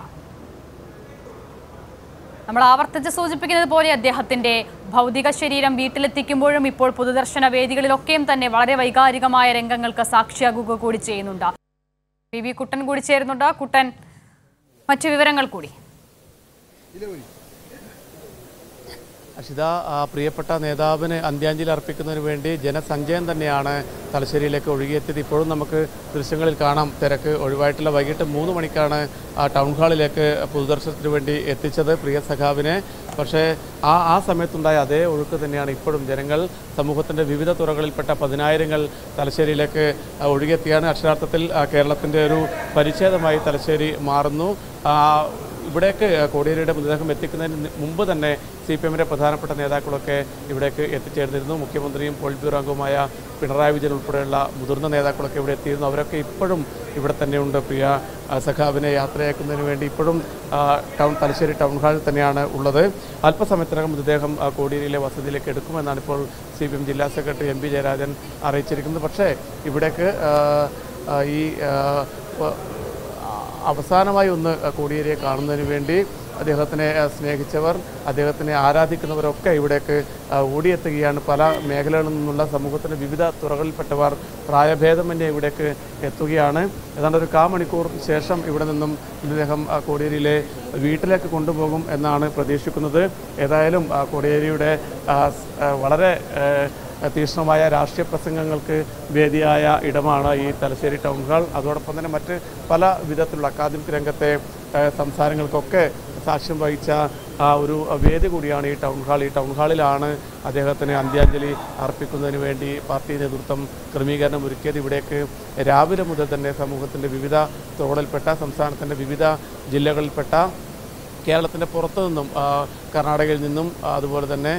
നമ്മൾ ആവർത്തിച്ച് സൂചിപ്പിക്കുന്നത് പോലെ അദ്ദേഹത്തിൻ്റെ ഭൗതിക ശരീരം വീട്ടിലെത്തിക്കുമ്പോഴും ഇപ്പോൾ പൊതുദർശന വേദികളിലൊക്കെയും തന്നെ വളരെ വൈകാരികമായ രംഗങ്ങൾക്ക് സാക്ഷിയാകുക കൂടി ചെയ്യുന്നുണ്ട്. പി വി കുട്ടൻ കൂടി ചേരുന്നുണ്ട്. കുട്ടൻ, മറ്റു വിവരങ്ങൾ കൂടി. അഷിത, പ്രിയപ്പെട്ട നേതാവിന് അന്ത്യാഞ്ജലി അർപ്പിക്കുന്നതിന് വേണ്ടി ജനസഞ്ചയം തന്നെയാണ് തലശ്ശേരിയിലേക്ക് ഒഴുകിയെത്തിയത്. ഇപ്പോഴും നമുക്ക് ദൃശ്യങ്ങളിൽ കാണാം തിരക്ക് ഒഴിവായിട്ടുള്ള. വൈകിട്ട് മൂന്ന് മണിക്കാണ് ടൗൺ ഹാളിലേക്ക് പൊതുദർശനത്തിന് വേണ്ടി എത്തിച്ചത് പ്രിയ സഖാവിനെ. പക്ഷേ ആ ആ സമയത്തുണ്ടായ അതേ ഒഴുക്ക് തന്നെയാണ് ഇപ്പോഴും. ജനങ്ങൾ സമൂഹത്തിൻ്റെ വിവിധ തുറകളിൽപ്പെട്ട പതിനായിരങ്ങൾ തലശ്ശേരിയിലേക്ക് ഒഴുകിയെത്തിയാണ്. അക്ഷരാർത്ഥത്തിൽ കേരളത്തിൻ്റെ ഒരു പരിച്ഛേദമായി തലശ്ശേരി മാറുന്നു. ഇവിടേക്ക് കോടിയേരിയുടെ മൃതദേഹം എത്തിക്കുന്നതിന് മുമ്പ് തന്നെ സി പി എമ്മിൻ്റെ പ്രധാനപ്പെട്ട നേതാക്കളൊക്കെ ഇവിടേക്ക് എത്തിച്ചേർന്നിരുന്നു. മുഖ്യമന്ത്രിയും പോളിറ്റ് ബ്യൂറോ അംഗവുമായ പിണറായി വിജയൻ ഉൾപ്പെടെയുള്ള മുതിർന്ന നേതാക്കളൊക്കെ ഇവിടെ എത്തിയിരുന്നു. അവരൊക്കെ ഇപ്പോഴും ഇവിടെ തന്നെയുണ്ട്. പ്രിയ സഖാവിനെ യാത്രയാക്കുന്നതിന് വേണ്ടി ഇപ്പോഴും ടൗൺ തലശ്ശേരി ടൗൺ ഹാളിൽ തന്നെയാണ് ഉള്ളത്. അല്പസമയത്തിനകം മൃതദേഹം കോടിയേരിയിലെ വസതിയിലേക്ക് എടുക്കുമെന്നാണ് ഇപ്പോൾ സി പി എം ജില്ലാ സെക്രട്ടറി എം പി ജയരാജൻ അറിയിച്ചിരിക്കുന്നത്. പക്ഷേ ഇവിടേക്ക് ഈ അവസാനമായി ഒന്ന് കോടിയേരിയെ കാണുന്നതിന് വേണ്ടി അദ്ദേഹത്തിനെ സ്നേഹിച്ചവർ, അദ്ദേഹത്തിനെ ആരാധിക്കുന്നവരൊക്കെ ഇവിടേക്ക് ഓടിയെത്തുകയാണ്. പല മേഖലകളിൽ നിന്നുള്ള സമൂഹത്തിൻ്റെ വിവിധ തുറകളിൽപ്പെട്ടവർ പ്രായഭേദമന്യേ ഇവിടേക്ക് എത്തുകയാണ്. ഏതാണ്ട് ഒരു കാ മണിക്കൂർ ശേഷം ഇവിടെ നിന്നും ഇദ്ദേഹം കോടിയേരിയിലെ വീട്ടിലേക്ക് കൊണ്ടുപോകും എന്നാണ് പ്രതീക്ഷിക്കുന്നത്. ഏതായാലും കോടിയേരിയുടെ വളരെ തീക്ഷ്ണമായ രാഷ്ട്രീയ പ്രസംഗങ്ങൾക്ക് വേദിയായ ഇടമാണ് ഈ തലശ്ശേരി ടൗൺ ഹാൾ. അതോടൊപ്പം തന്നെ മറ്റ് പല വിധത്തിലുള്ള അക്കാദമിക് രംഗത്തെ സംസാരങ്ങൾക്കൊക്കെ സാക്ഷ്യം വഹിച്ച ഒരു വേദി കൂടിയാണ് ഈ ടൗൺ ഹാൾ. ഈ ടൗൺ ഹാളിലാണ് അദ്ദേഹത്തിന് അന്ത്യാഞ്ജലി അർപ്പിക്കുന്നതിന് വേണ്ടി പാർട്ടി നേതൃത്വം ക്രമീകരണം ഒരുക്കിയത്. ഇവിടേക്ക് രാവിലെ മുതൽ തന്നെ സമൂഹത്തിൻ്റെ വിവിധ തുറകളിൽപ്പെട്ട, സംസ്ഥാനത്തിൻ്റെ വിവിധ ജില്ലകളിൽപ്പെട്ട, കേരളത്തിൻ്റെ പുറത്തു നിന്നും, കർണാടകയിൽ നിന്നും, അതുപോലെ തന്നെ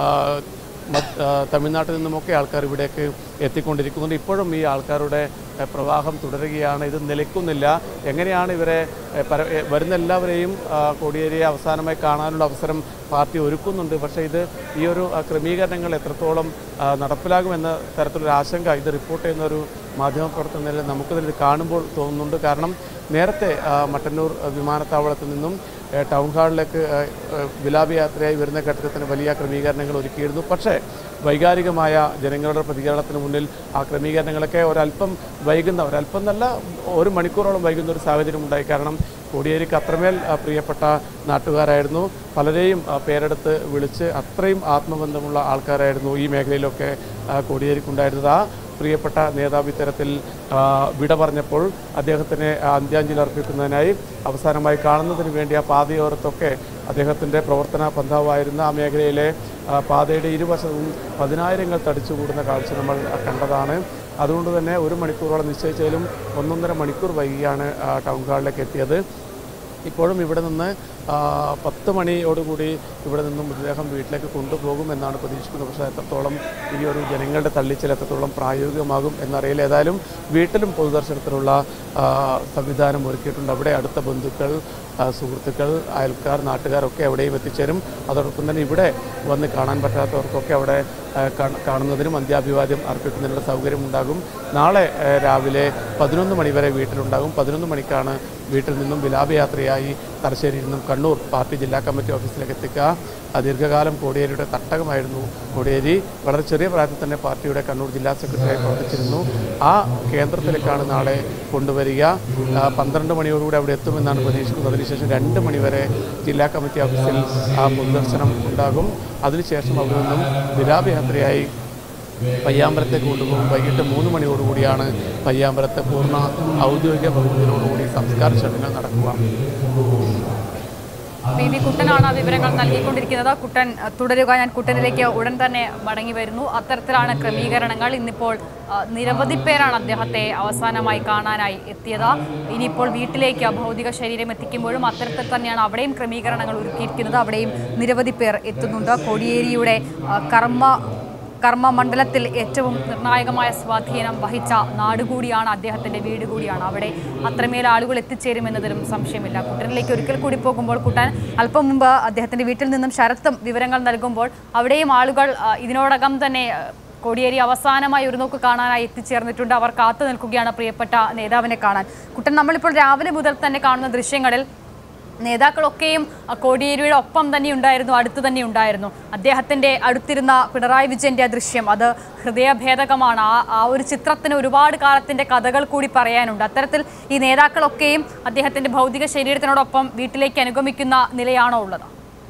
തമിഴ്നാട്ടിൽ നിന്നുമൊക്കെ ആൾക്കാർ ഇവിടേക്ക് എത്തിക്കൊണ്ടിരിക്കുന്നുണ്ട്. ഇപ്പോഴും ഈ ആൾക്കാരുടെ പ്രവാഹം തുടരുകയാണ്. ഇത് നിലയ്ക്കുന്നില്ല. എങ്ങനെയാണ് ഇവരെ വരുന്ന എല്ലാവരെയും കോടിയേരിയെ അവസാനമായി കാണാനുള്ള അവസരം പാർട്ടി ഒരുക്കുന്നുണ്ട്. പക്ഷേ ഇത് ഈ ഒരു ക്രമീകരണങ്ങൾ എത്രത്തോളം നടപ്പിലാകുമെന്ന തരത്തിലൊരു ആശങ്ക ഇത് റിപ്പോർട്ട് ചെയ്യുന്ന ഒരു മാധ്യമപ്രവർത്തനം നമുക്കിതിൽ കാണുമ്പോൾ തോന്നുന്നുണ്ട്. കാരണം നേരത്തെ മട്ടന്നൂർ വിമാനത്താവളത്തിൽ നിന്നും ടൗൺ ഹാളിലേക്ക് വിലാപയാത്രയായി വരുന്ന ഘട്ടത്തിന് വലിയ ക്രമീകരണങ്ങൾ ഒരുക്കിയിരുന്നു. പക്ഷേ വൈകാരികമായ ജനങ്ങളുടെ പ്രതികരണത്തിന് മുന്നിൽ ആ ക്രമീകരണങ്ങളൊക്കെ ഒരല്പം വൈകുന്ന, ഒരല്പം നല്ല ഒരു മണിക്കൂറോളം വൈകുന്ന ഒരു സാഹചര്യം ഉണ്ടായി. കാരണം കോടിയേരിക്ക് അത്രമേൽ പ്രിയപ്പെട്ട നാട്ടുകാരായിരുന്നു. പലരെയും പേരെടുത്ത് വിളിച്ച് അത്രയും ആത്മബന്ധമുള്ള ആൾക്കാരായിരുന്നു ഈ മേഖലയിലൊക്കെ കോടിയേരിക്കുണ്ടായിരുന്നത്. ആ പ്രിയപ്പെട്ട നേതാവ് ഇത്തരത്തിൽ വിട പറഞ്ഞപ്പോൾ അദ്ദേഹത്തിന് അന്ത്യാഞ്ജലി അർപ്പിക്കുന്നതിനായി അവസാനമായി കാണുന്നതിന് വേണ്ടി ആ പാതയോരത്തൊക്കെ അദ്ദേഹത്തിൻ്റെ പ്രവർത്തന പന്ഥാവായിരുന്ന ആ മേഖലയിലെ പാതയുടെ ഇരുവശവും പതിനായിരങ്ങൾ തടിച്ചുകൂടുന്ന കാഴ്ച നമ്മൾ കണ്ടതാണ്. അതുകൊണ്ട് തന്നെ ഒരു മണിക്കൂറോളം നിശ്ചയിച്ചാലും ഒന്നൊന്നര മണിക്കൂർ വൈകിയാണ് ടൗൺ ഹാളിലേക്ക് എത്തിയത്. ഇപ്പോഴും ഇവിടെ നിന്ന് പത്ത് മണിയോടുകൂടി ഇവിടെ നിന്നും മൃതദേഹം വീട്ടിലേക്ക് കൊണ്ടുപോകുമെന്നാണ് പ്രതീക്ഷിക്കുന്നത്. പക്ഷേ എത്രത്തോളം ഈ ഒരു ജനങ്ങളുടെ തള്ളിച്ചൽ എത്രത്തോളം പ്രായോഗികമാകും എന്നറിയില്ല. ഏതായാലും വീട്ടിലും പൊതുദർശനത്തിനുള്ള സംവിധാനം ഒരുക്കിയിട്ടുണ്ട്. അവിടെ അടുത്ത ബന്ധുക്കൾ, സുഹൃത്തുക്കൾ, അയൽക്കാർ, നാട്ടുകാരൊക്കെ എവിടെയും എത്തിച്ചേരും. അതോടൊപ്പം തന്നെ ഇവിടെ വന്ന് കാണാൻ പറ്റാത്തവർക്കൊക്കെ അവിടെ കാണുന്നതിനും അന്ത്യാഭിവാദ്യം അർപ്പിക്കുന്നതിനുള്ള സൗകര്യമുണ്ടാകും. നാളെ രാവിലെ പതിനൊന്ന് മണി വരെ വീട്ടിലുണ്ടാകും. പതിനൊന്ന് മണിക്കാണ് വീട്ടിൽ നിന്നും വിലാപയാത്രയായി തലശ്ശേരിയിൽ നിന്നും കണ്ണൂർ പാർട്ടി ജില്ലാ കമ്മിറ്റി ഓഫീസിലേക്ക് എത്തിക്കുക. ദീർഘകാലം കോടിയേരിയുടെ തട്ടകമായിരുന്നു കോടിയേരി. വളരെ ചെറിയ പ്രായത്തിൽ തന്നെ പാർട്ടിയുടെ കണ്ണൂർ ജില്ലാ സെക്രട്ടറിയായി പ്രവർത്തിച്ചിരുന്നു. ആ കേന്ദ്രത്തിലേക്കാണ് നാളെ കൊണ്ടുവരിക. പന്ത്രണ്ട് മണിയോടുകൂടി അവിടെ എത്തുമെന്നാണ് പ്രതീക്ഷിക്കുന്നത്. അതിനുശേഷം രണ്ട് മണിവരെ ജില്ലാ കമ്മിറ്റി ഓഫീസിൽ ആ പൊതുദർശനം ഉണ്ടാകും. അതിനുശേഷം അവിടെ നിന്നും വിലാപയാത്രയായി പയ്യാമ്പലത്തേക്ക് കൊണ്ടുപോകും. വൈകിട്ട് മൂന്ന് മണിയോടുകൂടിയാണ് പയ്യാമ്പലത്തെ പൂർണ്ണ ഔദ്യോഗിക ബഹുമതിയോടുകൂടി സംസ്കാര ചടങ്ങുകൾ നടക്കുക. പി വി കുട്ടനാണ് വിവരങ്ങൾ നൽകിക്കൊണ്ടിരിക്കുന്നത്. കുട്ടൻ തുടരുക. ഞാൻ കുട്ടനിലേക്ക് ഉടൻ തന്നെ മടങ്ങി വരുന്നു. അത്തരത്തിലാണ് ക്രമീകരണങ്ങൾ. ഇന്നിപ്പോൾ നിരവധി പേരാണ് അദ്ദേഹത്തെ അവസാനമായി കാണാനായി എത്തിയത്. ഇനിയിപ്പോൾ വീട്ടിലേക്ക് ഭൗതിക ശരീരം എത്തിക്കുമ്പോഴും അത്തരത്തിൽ തന്നെയാണ് അവിടെയും ക്രമീകരണങ്ങൾ ഒരുക്കിയിരിക്കുന്നത്. അവിടെയും നിരവധി പേർ എത്തുന്നുണ്ട്. കോടിയേരിയുടെ കർമ്മ കർമ്മമണ്ഡലത്തിൽ ഏറ്റവും നിർണായകമായ സ്വാധീനം വഹിച്ച നാടുകൂടിയാണ്, അദ്ദേഹത്തിൻ്റെ വീട് കൂടിയാണ്. അവിടെ അത്രമേൽ ആളുകൾ എത്തിച്ചേരുമെന്നതിലും സംശയമില്ല. കുട്ടനിലേക്ക് ഒരിക്കൽ കൂടി പോകുമ്പോൾ കുട്ടൻ അല്പം മുമ്പ് അദ്ദേഹത്തിൻ്റെ വീട്ടിൽ നിന്നും ശരത്തും വിവരങ്ങൾ നൽകുമ്പോൾ അവിടെയും ആളുകൾ ഇതിനോടകം തന്നെ കോടിയേരി അവസാനമായി ഒരു നോക്ക് കാണാനായി എത്തിച്ചേർന്നിട്ടുണ്ട്. അവർ കാത്തു നിൽക്കുകയാണ് പ്രിയപ്പെട്ട നേതാവിനെ കാണാൻ. കുട്ടൻ, നമ്മളിപ്പോൾ രാവിലെ മുതൽ തന്നെ കാണുന്ന ദൃശ്യങ്ങളിൽ നേതാക്കളൊക്കെയും കോടിയേരിയുടെ ഒപ്പം തന്നെ ഉണ്ടായിരുന്നു, അടുത്ത് തന്നെ ഉണ്ടായിരുന്നു. അദ്ദേഹത്തിൻ്റെ അടുത്തിരുന്ന പിണറായി വിജയൻ്റെ ദൃശ്യം അത് ഹൃദയഭേദകമാണ്. ആ ആ ഒരു ചിത്രത്തിന് ഒരുപാട് കാലത്തിൻ്റെ കഥകൾ കൂടി പറയാനുണ്ട്. അത്തരത്തിൽ ഈ നേതാക്കളൊക്കെയും അദ്ദേഹത്തിൻ്റെ ഭൗതിക ശരീരത്തിനോടൊപ്പം വീട്ടിലേക്ക് അനുഗമിക്കുന്ന നിലയാണോ ഉള്ളത്?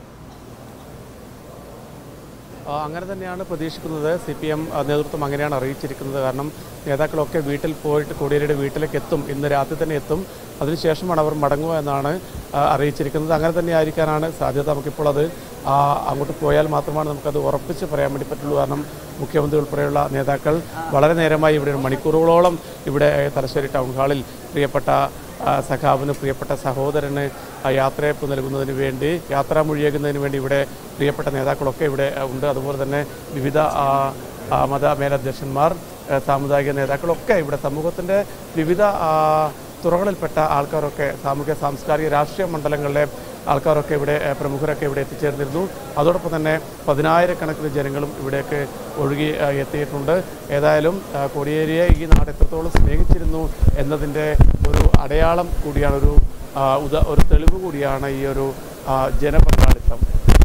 അങ്ങനെ തന്നെയാണ് പ്രതീക്ഷിക്കുന്നത്. സി പി എം നേതൃത്വം അങ്ങനെയാണ് അറിയിച്ചിരിക്കുന്നത്. കാരണം നേതാക്കളൊക്കെ വീട്ടിൽ പോയിട്ട് കോടിയേരിയുടെ വീട്ടിലേക്ക് എത്തും, ഇന്ന് രാത്രി തന്നെ എത്തും. അതിനുശേഷമാണ് അവർ മടങ്ങുക എന്നാണ് അറിയിച്ചിരിക്കുന്നത്. അങ്ങനെ തന്നെ ആയിരിക്കാനാണ് സാധ്യത. നമുക്കിപ്പോൾ അത് അങ്ങോട്ട് പോയാൽ മാത്രമാണ് നമുക്കത് ഉറപ്പിച്ച് പറയാൻ വേണ്ടി പറ്റുള്ളൂ. കാരണം മുഖ്യമന്ത്രി ഉൾപ്പെടെയുള്ള നേതാക്കൾ വളരെ നേരമായി ഇവിടെ മണിക്കൂറുകളോളം ഇവിടെ തലശ്ശേരി ടൗൺ ഹാളിൽ പ്രിയപ്പെട്ട സഖാവിന് പ്രിയപ്പെട്ട സഹോദരന് യാത്രയപ്പ് നൽകുന്നതിന് വേണ്ടി യാത്രാമൊഴിയേകുന്നതിന് വേണ്ടി ഇവിടെ പ്രിയപ്പെട്ട നേതാക്കളൊക്കെ ഇവിടെ ഉണ്ട്. അതുപോലെ തന്നെ വിവിധ മത മേലധ്യക്ഷന്മാർ, സാമുദായിക നേതാക്കളൊക്കെ ഇവിടെ സമൂഹത്തിൻ്റെ വിവിധ തുറകളിൽപ്പെട്ട ആൾക്കാരൊക്കെ, സാമൂഹ്യ സാംസ്കാരിക രാഷ്ട്രീയ മണ്ഡലങ്ങളിലെ ആൾക്കാരൊക്കെ ഇവിടെ, പ്രമുഖരൊക്കെ ഇവിടെ എത്തിച്ചേർന്നിരുന്നു. അതോടൊപ്പം തന്നെ പതിനായിരക്കണക്കിന് ജനങ്ങളും ഇവിടേക്ക് ഒഴുകി എത്തിയിട്ടുണ്ട്. ഏതായാലും കോടിയേരിയെ ഈ നാട് എത്രത്തോളം സ്നേഹിച്ചിരുന്നു എന്നതിൻ്റെ ഒരു അടയാളം കൂടിയാണ്, ഒരു ഉദ ഒരു തെളിവ് കൂടിയാണ് ഈ ഒരു ജനപങ്കാളിത്തം.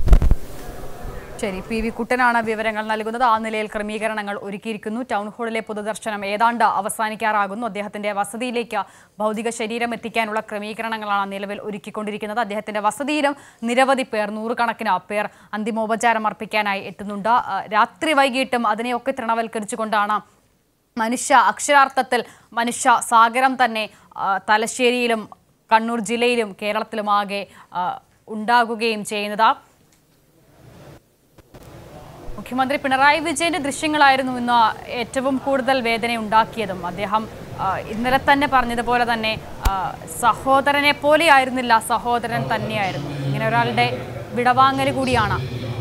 ശരി, പി വി കുട്ടനാണ് വിവരങ്ങൾ നൽകുന്നത്. ആ നിലയിൽ ക്രമീകരണങ്ങൾ ഒരുക്കിയിരിക്കുന്നു. ടൗൺ ഹാളിലെ പൊതുദർശനം ഏതാണ്ട് അവസാനിക്കാറാകുന്നു. അദ്ദേഹത്തിന്റെ വസതിയിലേക്ക് ഭൗതിക ശരീരം എത്തിക്കാനുള്ള ക്രമീകരണങ്ങളാണ് നിലവിൽ ഒരുക്കിക്കൊണ്ടിരിക്കുന്നത്. അദ്ദേഹത്തിന്റെ വസതിയിലും നിരവധി പേർ, നൂറുകണക്കിന് പേർ അന്തിമോപചാരം അർപ്പിക്കാനായി എത്തുന്നുണ്ട്. രാത്രി വൈകിട്ടും അതിനെയൊക്കെ തൃണവൽക്കരിച്ചുകൊണ്ടാണ് മനുഷ്യ അക്ഷരാർത്ഥത്തിൽ മനുഷ്യ സാഗരം തന്നെ തലശ്ശേരിയിലും കണ്ണൂർ ജില്ലയിലും കേരളത്തിലുമാകെ ഉണ്ടാകുകയും ചെയ്യുന്നത്. മുഖ്യമന്ത്രി പിണറായി വിജയന്റെ ദൃശ്യങ്ങളായിരുന്നു ഇന്ന് ഏറ്റവും കൂടുതൽ വേദന ഉണ്ടാക്കിയതും. അദ്ദേഹം ഇന്നലെ തന്നെ പറഞ്ഞതുപോലെ തന്നെ സഹോദരനെ പോലെയായിരുന്നില്ല, സഹോദരൻ തന്നെയായിരുന്നു. ഇങ്ങനെ ഒരാളുടെ വിടവാങ്ങൽ കൂടിയാണ്.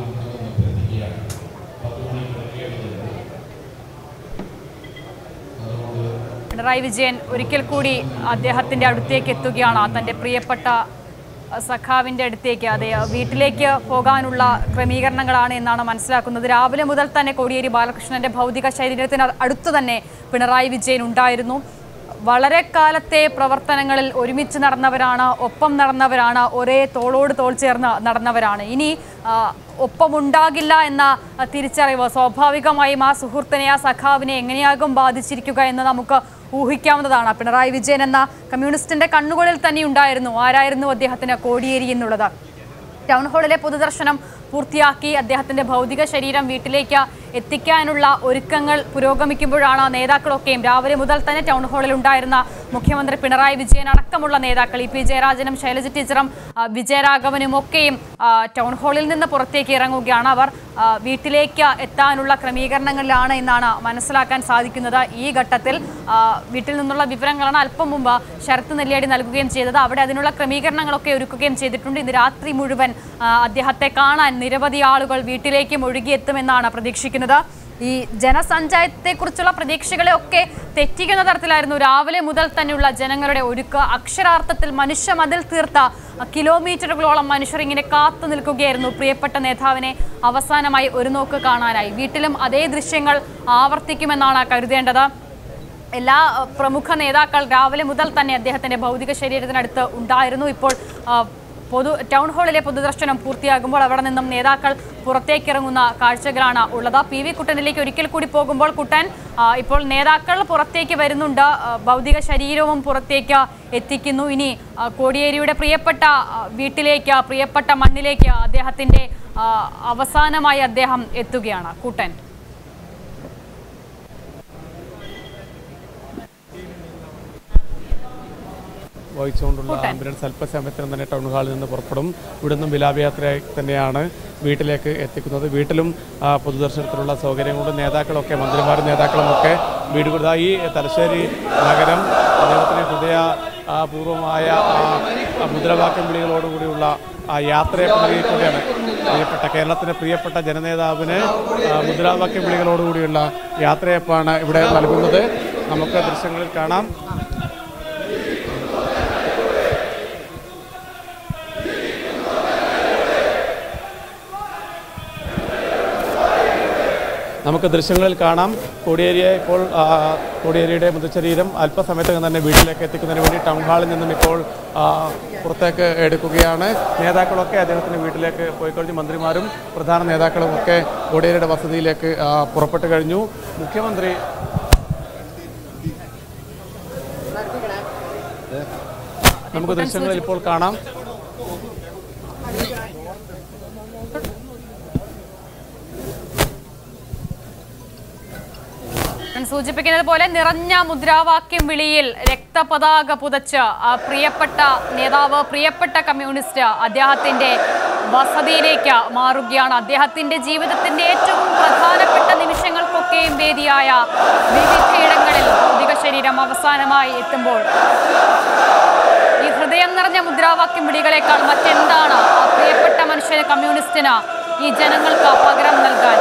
പിണറായി വിജയൻ ഒരിക്കൽ കൂടി അദ്ദേഹത്തിന്റെ അടുത്തേക്ക് എത്തുകയാണ്, തന്റെ പ്രിയപ്പെട്ട സഖാവിൻ്റെ അടുത്തേക്ക്. അതെ, വീട്ടിലേക്ക് പോകാനുള്ള ക്രമീകരണങ്ങളാണ് എന്നാണ് മനസ്സിലാക്കുന്നത്. രാവിലെ മുതൽ തന്നെ കോടിയേരി ബാലകൃഷ്ണന്റെ ഭൗതിക ശരീരത്തിന് അടുത്ത് തന്നെ പിണറായി വിജയൻ ഉണ്ടായിരുന്നു. വളരെ കാലത്തെ പ്രവർത്തനങ്ങളിൽ ഒരുമിച്ച് നടന്നവരാണ്, ഒപ്പം നടന്നവരാണ്, ഒരേ തോളോട് തോൾ ചേർന്ന് നടന്നവരാണ്. ഇനി ഒപ്പമുണ്ടാകില്ല എന്ന തിരിച്ചറിവ് സ്വാഭാവികമായും ആ സുഹൃത്തിനെ, ആ സഖാവിനെ എങ്ങനെയാകും ബാധിച്ചിരിക്കുക എന്ന് നമുക്ക് ഊഹിക്കാവുന്നതാണ്. പിണറായി വിജയൻ എന്ന കമ്മ്യൂണിസ്റ്റിന്റെ കണ്ണുകളിൽ തന്നെ ഉണ്ടായിരുന്നു ആരായിരുന്നു അദ്ദേഹത്തിന് കോടിയേരി എന്നുള്ളത്. ടൗൺ ഹാളിലെ പൊതുദർശനം പൂർത്തിയാക്കി അദ്ദേഹത്തിന്റെ ഭൗതിക ശരീരം വീട്ടിലേക്ക് എത്തിക്കാനുള്ള ഒരുക്കങ്ങൾ പുരോഗമിക്കുമ്പോഴാണ് നേതാക്കളൊക്കെയും രാവിലെ മുതൽ തന്നെ ടൗൺ ഹാളിൽ ഉണ്ടായിരുന്ന മുഖ്യമന്ത്രി പിണറായി വിജയൻ അടക്കമുള്ള നേതാക്കൾ, ഇ പി ജയരാജനും ശൈലജ ടീച്ചറും വിജയരാഘവനും ഒക്കെയും ടൗൺ ഹാളിൽ നിന്ന് പുറത്തേക്ക് ഇറങ്ങുകയാണ്. അവർ വീട്ടിലേക്ക് എത്താനുള്ള ക്രമീകരണങ്ങളിലാണ് എന്നാണ് മനസ്സിലാക്കാൻ സാധിക്കുന്നത്. ഈ ഘട്ടത്തിൽ വീട്ടിൽ നിന്നുള്ള വിവരങ്ങളാണ് അല്പം മുമ്പ് ശരത്ത് നെല്ലിയാടി നൽകുകയും ചെയ്തത്. അവിടെ അതിനുള്ള ക്രമീകരണങ്ങളൊക്കെ ഒരുക്കുകയും ചെയ്തിട്ടുണ്ട്. ഇന്ന് രാത്രി മുഴുവൻ അദ്ദേഹത്തെ കാണാൻ നിരവധി ആളുകൾ വീട്ടിലേക്കും ഒഴുകിയെത്തുമെന്നാണ് പ്രതീക്ഷിക്കുന്നത്. ഈ ജനസഞ്ചയത്തെക്കുറിച്ചുള്ള പ്രതീക്ഷകളെ ഒക്കെ തെറ്റിക്കുന്ന തരത്തിലായിരുന്നു രാവിലെ മുതൽ തന്നെയുള്ള ജനങ്ങളുടെ ഒരുക്ക്. അക്ഷരാർത്ഥത്തിൽ മനുഷ്യ മതിൽ തീർത്ത കിലോമീറ്ററുകളോളം മനുഷ്യർ ഇങ്ങനെ കാത്തു നിൽക്കുകയായിരുന്നു പ്രിയപ്പെട്ട നേതാവിനെ അവസാനമായി ഒരു നോക്ക് കാണാനായി. വീട്ടിലും അതേ ദൃശ്യങ്ങൾ ആവർത്തിക്കുമെന്നാണ് കരുതേണ്ടത്. എല്ലാ പ്രമുഖ നേതാക്കൾ രാവിലെ മുതൽ തന്നെ അദ്ദേഹത്തിന്റെ ഭൗതിക ശരീരത്തിനടുത്ത് ഉണ്ടായിരുന്നു. ഇപ്പോൾ പൊതു ടൗൺ ഹാളിലെ പൊതുദർശനം പൂർത്തിയാകുമ്പോൾ അവിടെ നിന്നും നേതാക്കൾ പുറത്തേക്കിറങ്ങുന്ന കാഴ്ചകളാണ് ഉള്ളത്. പി വി കുട്ടനിലേക്ക് ഒരിക്കൽ കൂടി പോകുമ്പോൾ, കുട്ടൻ, ഇപ്പോൾ നേതാക്കൾ പുറത്തേക്ക് വരുന്നുണ്ട്, ഭൗതിക ശരീരവും പുറത്തേക്ക് എത്തിക്കുന്നു. ഇനി കോടിയേരിയുടെ പ്രിയപ്പെട്ട വീട്ടിലേക്ക്, പ്രിയപ്പെട്ട മണ്ണിലേക്ക് അദ്ദേഹത്തിന്റെ അവസാനമായി അദ്ദേഹം എത്തുകയാണ്. കുട്ടൻ, വഹിച്ചുകൊണ്ടുള്ള ആംബുലൻസ് അല്പസമയത്തിന് തന്നെ ടൗൺ ഹാളിൽ നിന്ന് പുറപ്പെടും. ഇവിടെ നിന്നും വിലാപയാത്രയായി തന്നെയാണ് വീട്ടിലേക്ക് എത്തിക്കുന്നത്. വീട്ടിലും പൊതുദർശനത്തിനുള്ള സൗകര്യം കൊണ്ട് നേതാക്കളൊക്കെ, മന്ത്രിമാരും നേതാക്കളുമൊക്കെ വീട് കൊടുത്ത ഈ തലശ്ശേരി നഗരം അദ്ദേഹത്തിന് ഹൃദയ പൂർവമായ മുദ്രാവാക്യം വിളികളോടുകൂടിയുള്ള ആ യാത്രയപ്പ് നൽകിക്കൊണ്ടാണ് പ്രിയപ്പെട്ട കേരളത്തിൻ്റെ പ്രിയപ്പെട്ട ജനനേതാവിന് മുദ്രാവാക്യം വിളികളോടുകൂടിയുള്ള യാത്രയപ്പാണ് ഇവിടെ നൽകുന്നത്. നമുക്ക് ദൃശ്യങ്ങളിൽ കാണാം. നമുക്ക് ദൃശ്യങ്ങളിൽ കാണാം കോടിയേരിയെ ഇപ്പോൾ കോടിയേരിയുടെ മൃതശരീരം അല്പസമയത്ത് തന്നെ വീട്ടിലേക്ക് എത്തിക്കുന്നതിന് വേണ്ടി ടൗൺ ഹാളിൽ നിന്നും ഇപ്പോൾ പുറത്തേക്ക് എടുക്കുകയാണ്. നേതാക്കളൊക്കെ അദ്ദേഹത്തിൻ്റെ വീട്ടിലേക്ക് പോയിക്കഴിഞ്ഞു. മന്ത്രിമാരും പ്രധാന നേതാക്കളും ഒക്കെ കോടിയേരിയുടെ വസതിയിലേക്ക് പുറപ്പെട്ടു കഴിഞ്ഞു. മുഖ്യമന്ത്രി നമുക്ക് ദൃശ്യങ്ങളിൽ ഇപ്പോൾ കാണാം. സൂചിപ്പിക്കുന്നത് പോലെ നിറഞ്ഞ മുദ്രാവാക്യം വിളിയിൽ രക്തപതാക പുതച്ച് പ്രിയപ്പെട്ട നേതാവ്, പ്രിയപ്പെട്ട കമ്മ്യൂണിസ്റ്റ് അദ്ദേഹത്തിന്റെ വസതിയിലേക്ക് മാറുകയാണ്. അദ്ദേഹത്തിന്റെ ജീവിതത്തിന്റെ ഏറ്റവും പ്രധാനപ്പെട്ട നിമിഷങ്ങൾക്കൊക്കെയും വേദിയായ വിവിധയിടങ്ങളിൽ ഭൗതിക ശരീരം അവസാനമായി എത്തുമ്പോൾ പറഞ്ഞ മുദ്രാവാക്യം വിളികളെക്കാൾ മറ്റെന്താണ് ആ പ്രിയപ്പെട്ട മനുഷ്യന്, കമ്മ്യൂണിസ്റ്റിന് ഈ ജനങ്ങൾക്ക് പകരം നൽകാൻ?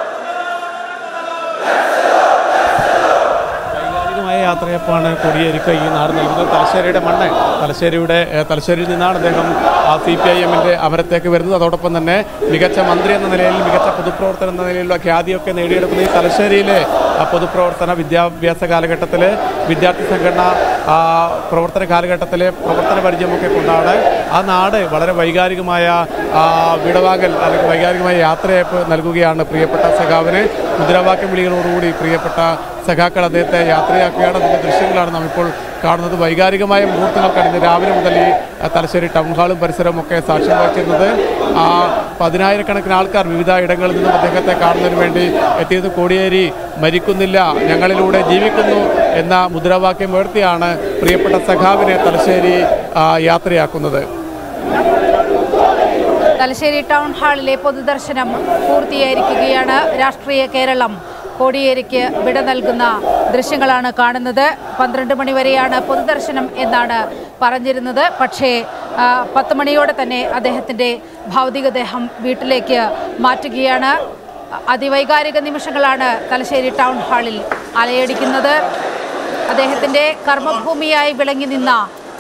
യാത്രയപ്പാണ് കോടിയേരിക്ക് ഈ നാട് നൽകുന്നത്. തലശ്ശേരിയുടെ മണ്ണ്, തലശ്ശേരിയുടെ തലശ്ശേരിയിൽ നിന്നാണ് അദ്ദേഹം ആ സി പി ഐ എമ്മിൻ്റെ അമരത്തേക്ക് വരുന്നത്. അതോടൊപ്പം തന്നെ മികച്ച മന്ത്രി എന്ന നിലയിൽ, മികച്ച പൊതുപ്രവർത്തനം എന്ന നിലയിലുള്ള ഖ്യാതിയൊക്കെ നേടിയെടുക്കുന്ന ഈ തലശ്ശേരിയിലെ പൊതുപ്രവർത്തന വിദ്യാഭ്യാസ കാലഘട്ടത്തിൽ, വിദ്യാർത്ഥി സംഘടന പ്രവർത്തന കാലഘട്ടത്തിലെ പ്രവർത്തന പരിചയമൊക്കെ കൊണ്ടാണ് ആ നാട് വളരെ വൈകാരികമായ വിടവാങ്ങൽ അല്ലെങ്കിൽ വൈകാരികമായ യാത്രയപ്പ് നൽകുകയാണ് പ്രിയപ്പെട്ട സഖാവിന്. മുദ്രാവാക്യം വിളികളോടുകൂടി പ്രിയപ്പെട്ട സഖാക്കൾ അദ്ദേഹത്തെ യാത്രയാക്കുകയാണ്. അതിൻ്റെ ദൃശ്യങ്ങളാണ് നാം ഇപ്പോൾ കാണുന്നത്. വൈകാരികമായ മുഹൂർത്തങ്ങൾക്കാണ് ഇന്ന് രാവിലെ മുതൽ ഈ തലശ്ശേരി ടൗൺ ഹാളും പരിസരവും ഒക്കെ സാക്ഷ്യം വഹിച്ചിരുന്നത്. ആ പതിനായിരക്കണക്കിന് ആൾക്കാർ വിവിധ ഇടങ്ങളിൽ നിന്നും അദ്ദേഹത്തെ കാണുന്നതിന് വേണ്ടി എത്തിയത്. കോടിയേരി മരിക്കുന്നില്ല, ഞങ്ങളിലൂടെ ജീവിക്കുന്നു എന്ന മുദ്രാവാക്യം ഉയർത്തിയാണ് പ്രിയപ്പെട്ട സഖാവിനെ തലശ്ശേരി യാത്രയാക്കുന്നത്. തലശ്ശേരി ടൗൺ ഹാളിലെ പൊതുദർശനം പൂർത്തിയായിരിക്കുകയാണ്. രാഷ്ട്രീയ കേരളം കോടിയേരിക്ക് വിട നൽകുന്ന ദൃശ്യങ്ങളാണ് കാണുന്നത്. പന്ത്രണ്ട് മണി വരെയാണ് പൊതുദർശനം എന്നാണ് പറഞ്ഞിരുന്നത്. പക്ഷേ പത്ത് മണിയോടെ തന്നെ അദ്ദേഹത്തിൻ്റെ ഭൗതികദേഹം വീട്ടിലേക്ക് മാറ്റുകയാണ്. അതിവൈകാരിക നിമിഷങ്ങളാണ് തലശ്ശേരി ടൗൺ ഹാളിൽ അലയടിക്കുന്നത്. അദ്ദേഹത്തിൻ്റെ കർമ്മഭൂമിയായി വിളങ്ങി നിന്ന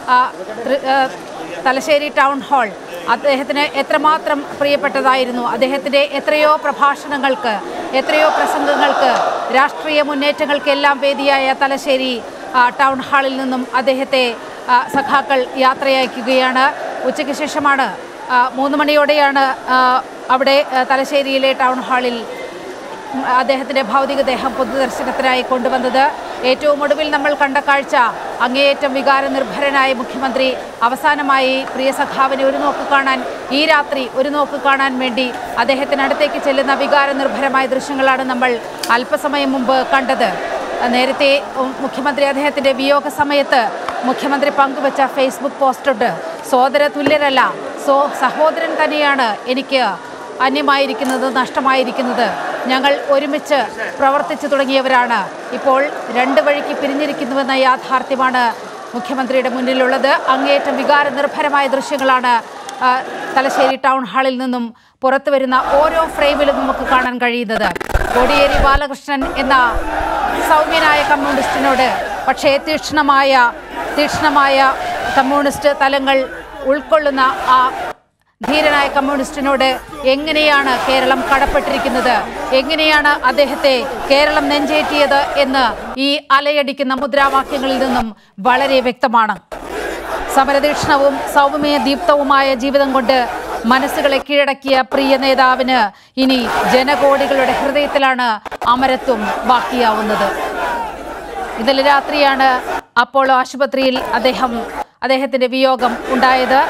തലശ്ശേരി ടൗൺ ഹാൾ അദ്ദേഹത്തിന് എത്രമാത്രം പ്രിയപ്പെട്ടതായിരുന്നു. അദ്ദേഹത്തിൻ്റെ എത്രയോ പ്രഭാഷണങ്ങൾക്ക്, എത്രയോ പ്രസംഗങ്ങൾക്ക്, രാഷ്ട്രീയ മുന്നേറ്റങ്ങൾക്കെല്ലാം വേദിയായ തലശ്ശേരി ടൗൺ ഹാളിൽ നിന്നും അദ്ദേഹത്തെ സഖാക്കൾ യാത്രയയക്കുകയാണ്. ഉച്ചയ്ക്ക് ശേഷമാണ്, മൂന്ന് മണിയോടെയാണ് അവിടെ തലശ്ശേരിയിലെ ടൗൺ ഹാളിൽ അദ്ദേഹത്തിൻ്റെ ഭൗതികദേഹം പൊതുദർശനത്തിനായി കൊണ്ടുവന്നത്. ഏറ്റവും ഒടുവിൽ നമ്മൾ കണ്ട കാഴ്ച, അങ്ങേയറ്റം വികാരനിർഭരനായ മുഖ്യമന്ത്രി അവസാനമായി പ്രിയ സഖാവിനെ ഒരു നോക്ക് കാണാൻ, ഈ രാത്രി ഒരു നോക്ക് കാണാൻ വേണ്ടി അദ്ദേഹത്തിനടുത്തേക്ക് ചെല്ലുന്ന വികാരനിർഭരമായ ദൃശ്യങ്ങളാണ് നമ്മൾ അല്പസമയം മുമ്പ് കണ്ടത്. നേരത്തെ മുഖ്യമന്ത്രി അദ്ദേഹത്തിൻ്റെ വിയോഗ സമയത്ത് മുഖ്യമന്ത്രി പങ്കുവച്ച ഫേസ്ബുക്ക് പോസ്റ്റുണ്ട്. സോദര തുല്യരല്ല, സോ സഹോദരൻ തന്നെയാണ് എനിക്ക് അന്യമായിരിക്കുന്നത്, നഷ്ടമായിരിക്കുന്നത്. ഞങ്ങൾ ഒരുമിച്ച് പ്രവർത്തിച്ചു തുടങ്ങിയവരാണ്. ഇപ്പോൾ രണ്ട് വഴിക്ക് പിരിഞ്ഞിരിക്കുന്നുവെന്ന യാഥാർത്ഥ്യമാണ് മുഖ്യമന്ത്രിയുടെ മുന്നിലുള്ളത്. അങ്ങേയറ്റം വികാരനിർഭരമായ ദൃശ്യങ്ങളാണ് തലശ്ശേരി ടൗൺ ഹാളിൽ നിന്നും പുറത്തു വരുന്ന ഓരോ ഫ്രെയിമിലും നമുക്ക് കാണാൻ കഴിയുന്നത്. കോടിയേരി ബാലകൃഷ്ണൻ എന്ന സൗമ്യനായ കമ്മ്യൂണിസ്റ്റിനോട്, പക്ഷേ തീക്ഷ്ണമായ തീക്ഷ്ണമായ കമ്മ്യൂണിസ്റ്റ് തലങ്ങൾ ഉൾക്കൊള്ളുന്ന ആ ധീരനായ കമ്മ്യൂണിസ്റ്റിനോട് എങ്ങനെയാണ് കേരളം കടപ്പെട്ടിരിക്കുന്നത്, എങ്ങനെയാണ് അദ്ദേഹത്തെ കേരളം നെഞ്ചേറ്റിയത് എന്ന് ഈ അലയടിക്കുന്ന മുദ്രാവാക്യങ്ങളിൽ നിന്നും വളരെ വ്യക്തമാണ്. സമരതീക്ഷ്ണവും സൗമ്യ ദീപ്തവുമായ ജീവിതം കൊണ്ട് മനസ്സുകളെ കീഴടക്കിയ പ്രിയ നേതാവിന് ഇനി ജനകോടികളുടെ ഹൃദയത്തിലാണ് അമരത്വം ബാക്കിയാവുന്നത്. ഇന്നലെ രാത്രിയാണ് അപ്പോളോ ആശുപത്രിയിൽ അദ്ദേഹം അദ്ദേഹത്തിൻ്റെ വിയോഗം ഉണ്ടായത്.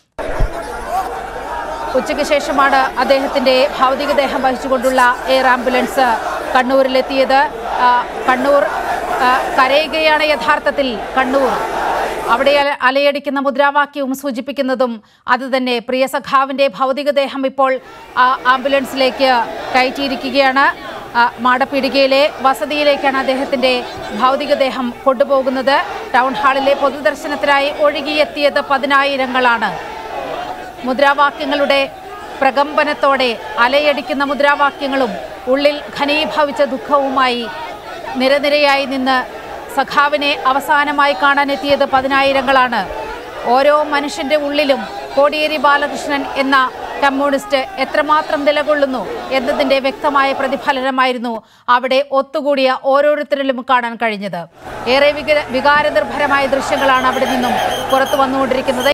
ഉച്ചയ്ക്ക് ശേഷമാണ് അദ്ദേഹത്തിൻ്റെ ഭൗതികദേഹം വഹിച്ചുകൊണ്ടുള്ള എയർ ആംബുലൻസ് കണ്ണൂരിലെത്തിയത്. കണ്ണൂർ കരയുകയാണ് യഥാർത്ഥത്തിൽ. കണ്ണൂർ അവിടെ അലയടിക്കുന്ന മുദ്രാവാക്യവും സൂചിപ്പിക്കുന്നതും അതുതന്നെ. പ്രിയ സഖാവിൻ്റെ ഭൗതികദേഹം ഇപ്പോൾ ആംബുലൻസിലേക്ക് കയറ്റിയിരിക്കുകയാണ്. മാടപ്പീടികയിലെ വസതിയിലേക്കാണ് അദ്ദേഹത്തിൻ്റെ ഭൗതികദേഹം കൊണ്ടുപോകുന്നത്. ടൗൺ ഹാളിലെ പൊതുദർശനത്തിനായി ഒഴുകിയെത്തിയത് പതിനായിരങ്ങളാണ്. മുദ്രാവാക്യങ്ങളുടെ പ്രകമ്പനത്തോടെ അലയടിക്കുന്ന മുദ്രാവാക്യങ്ങളും ഉള്ളിൽ ഘനീഭവിച്ച ദുഃഖവുമായി നിരനിരയായി നിന്ന് സഖാവിനെ അവസാനമായി കാണാനെത്തിയത് പതിനായിരങ്ങളാണ്. ഓരോ മനുഷ്യൻ്റെ ഉള്ളിലും കോടിയേരി ബാലകൃഷ്ണൻ എന്ന കമ്മ്യൂണിസ്റ്റ് എത്രമാത്രം നിലകൊള്ളുന്നു എന്നതിൻ്റെ വ്യക്തമായ പ്രതിഫലനമായിരുന്നു അവിടെ ഒത്തുകൂടിയ ഓരോരുത്തരിലും കാണാൻ കഴിഞ്ഞത്. ഏറെ വികാരനിർഭരമായ ദൃശ്യങ്ങളാണ് അവിടെ നിന്നും പുറത്തു വന്നുകൊണ്ടിരിക്കുന്നത്.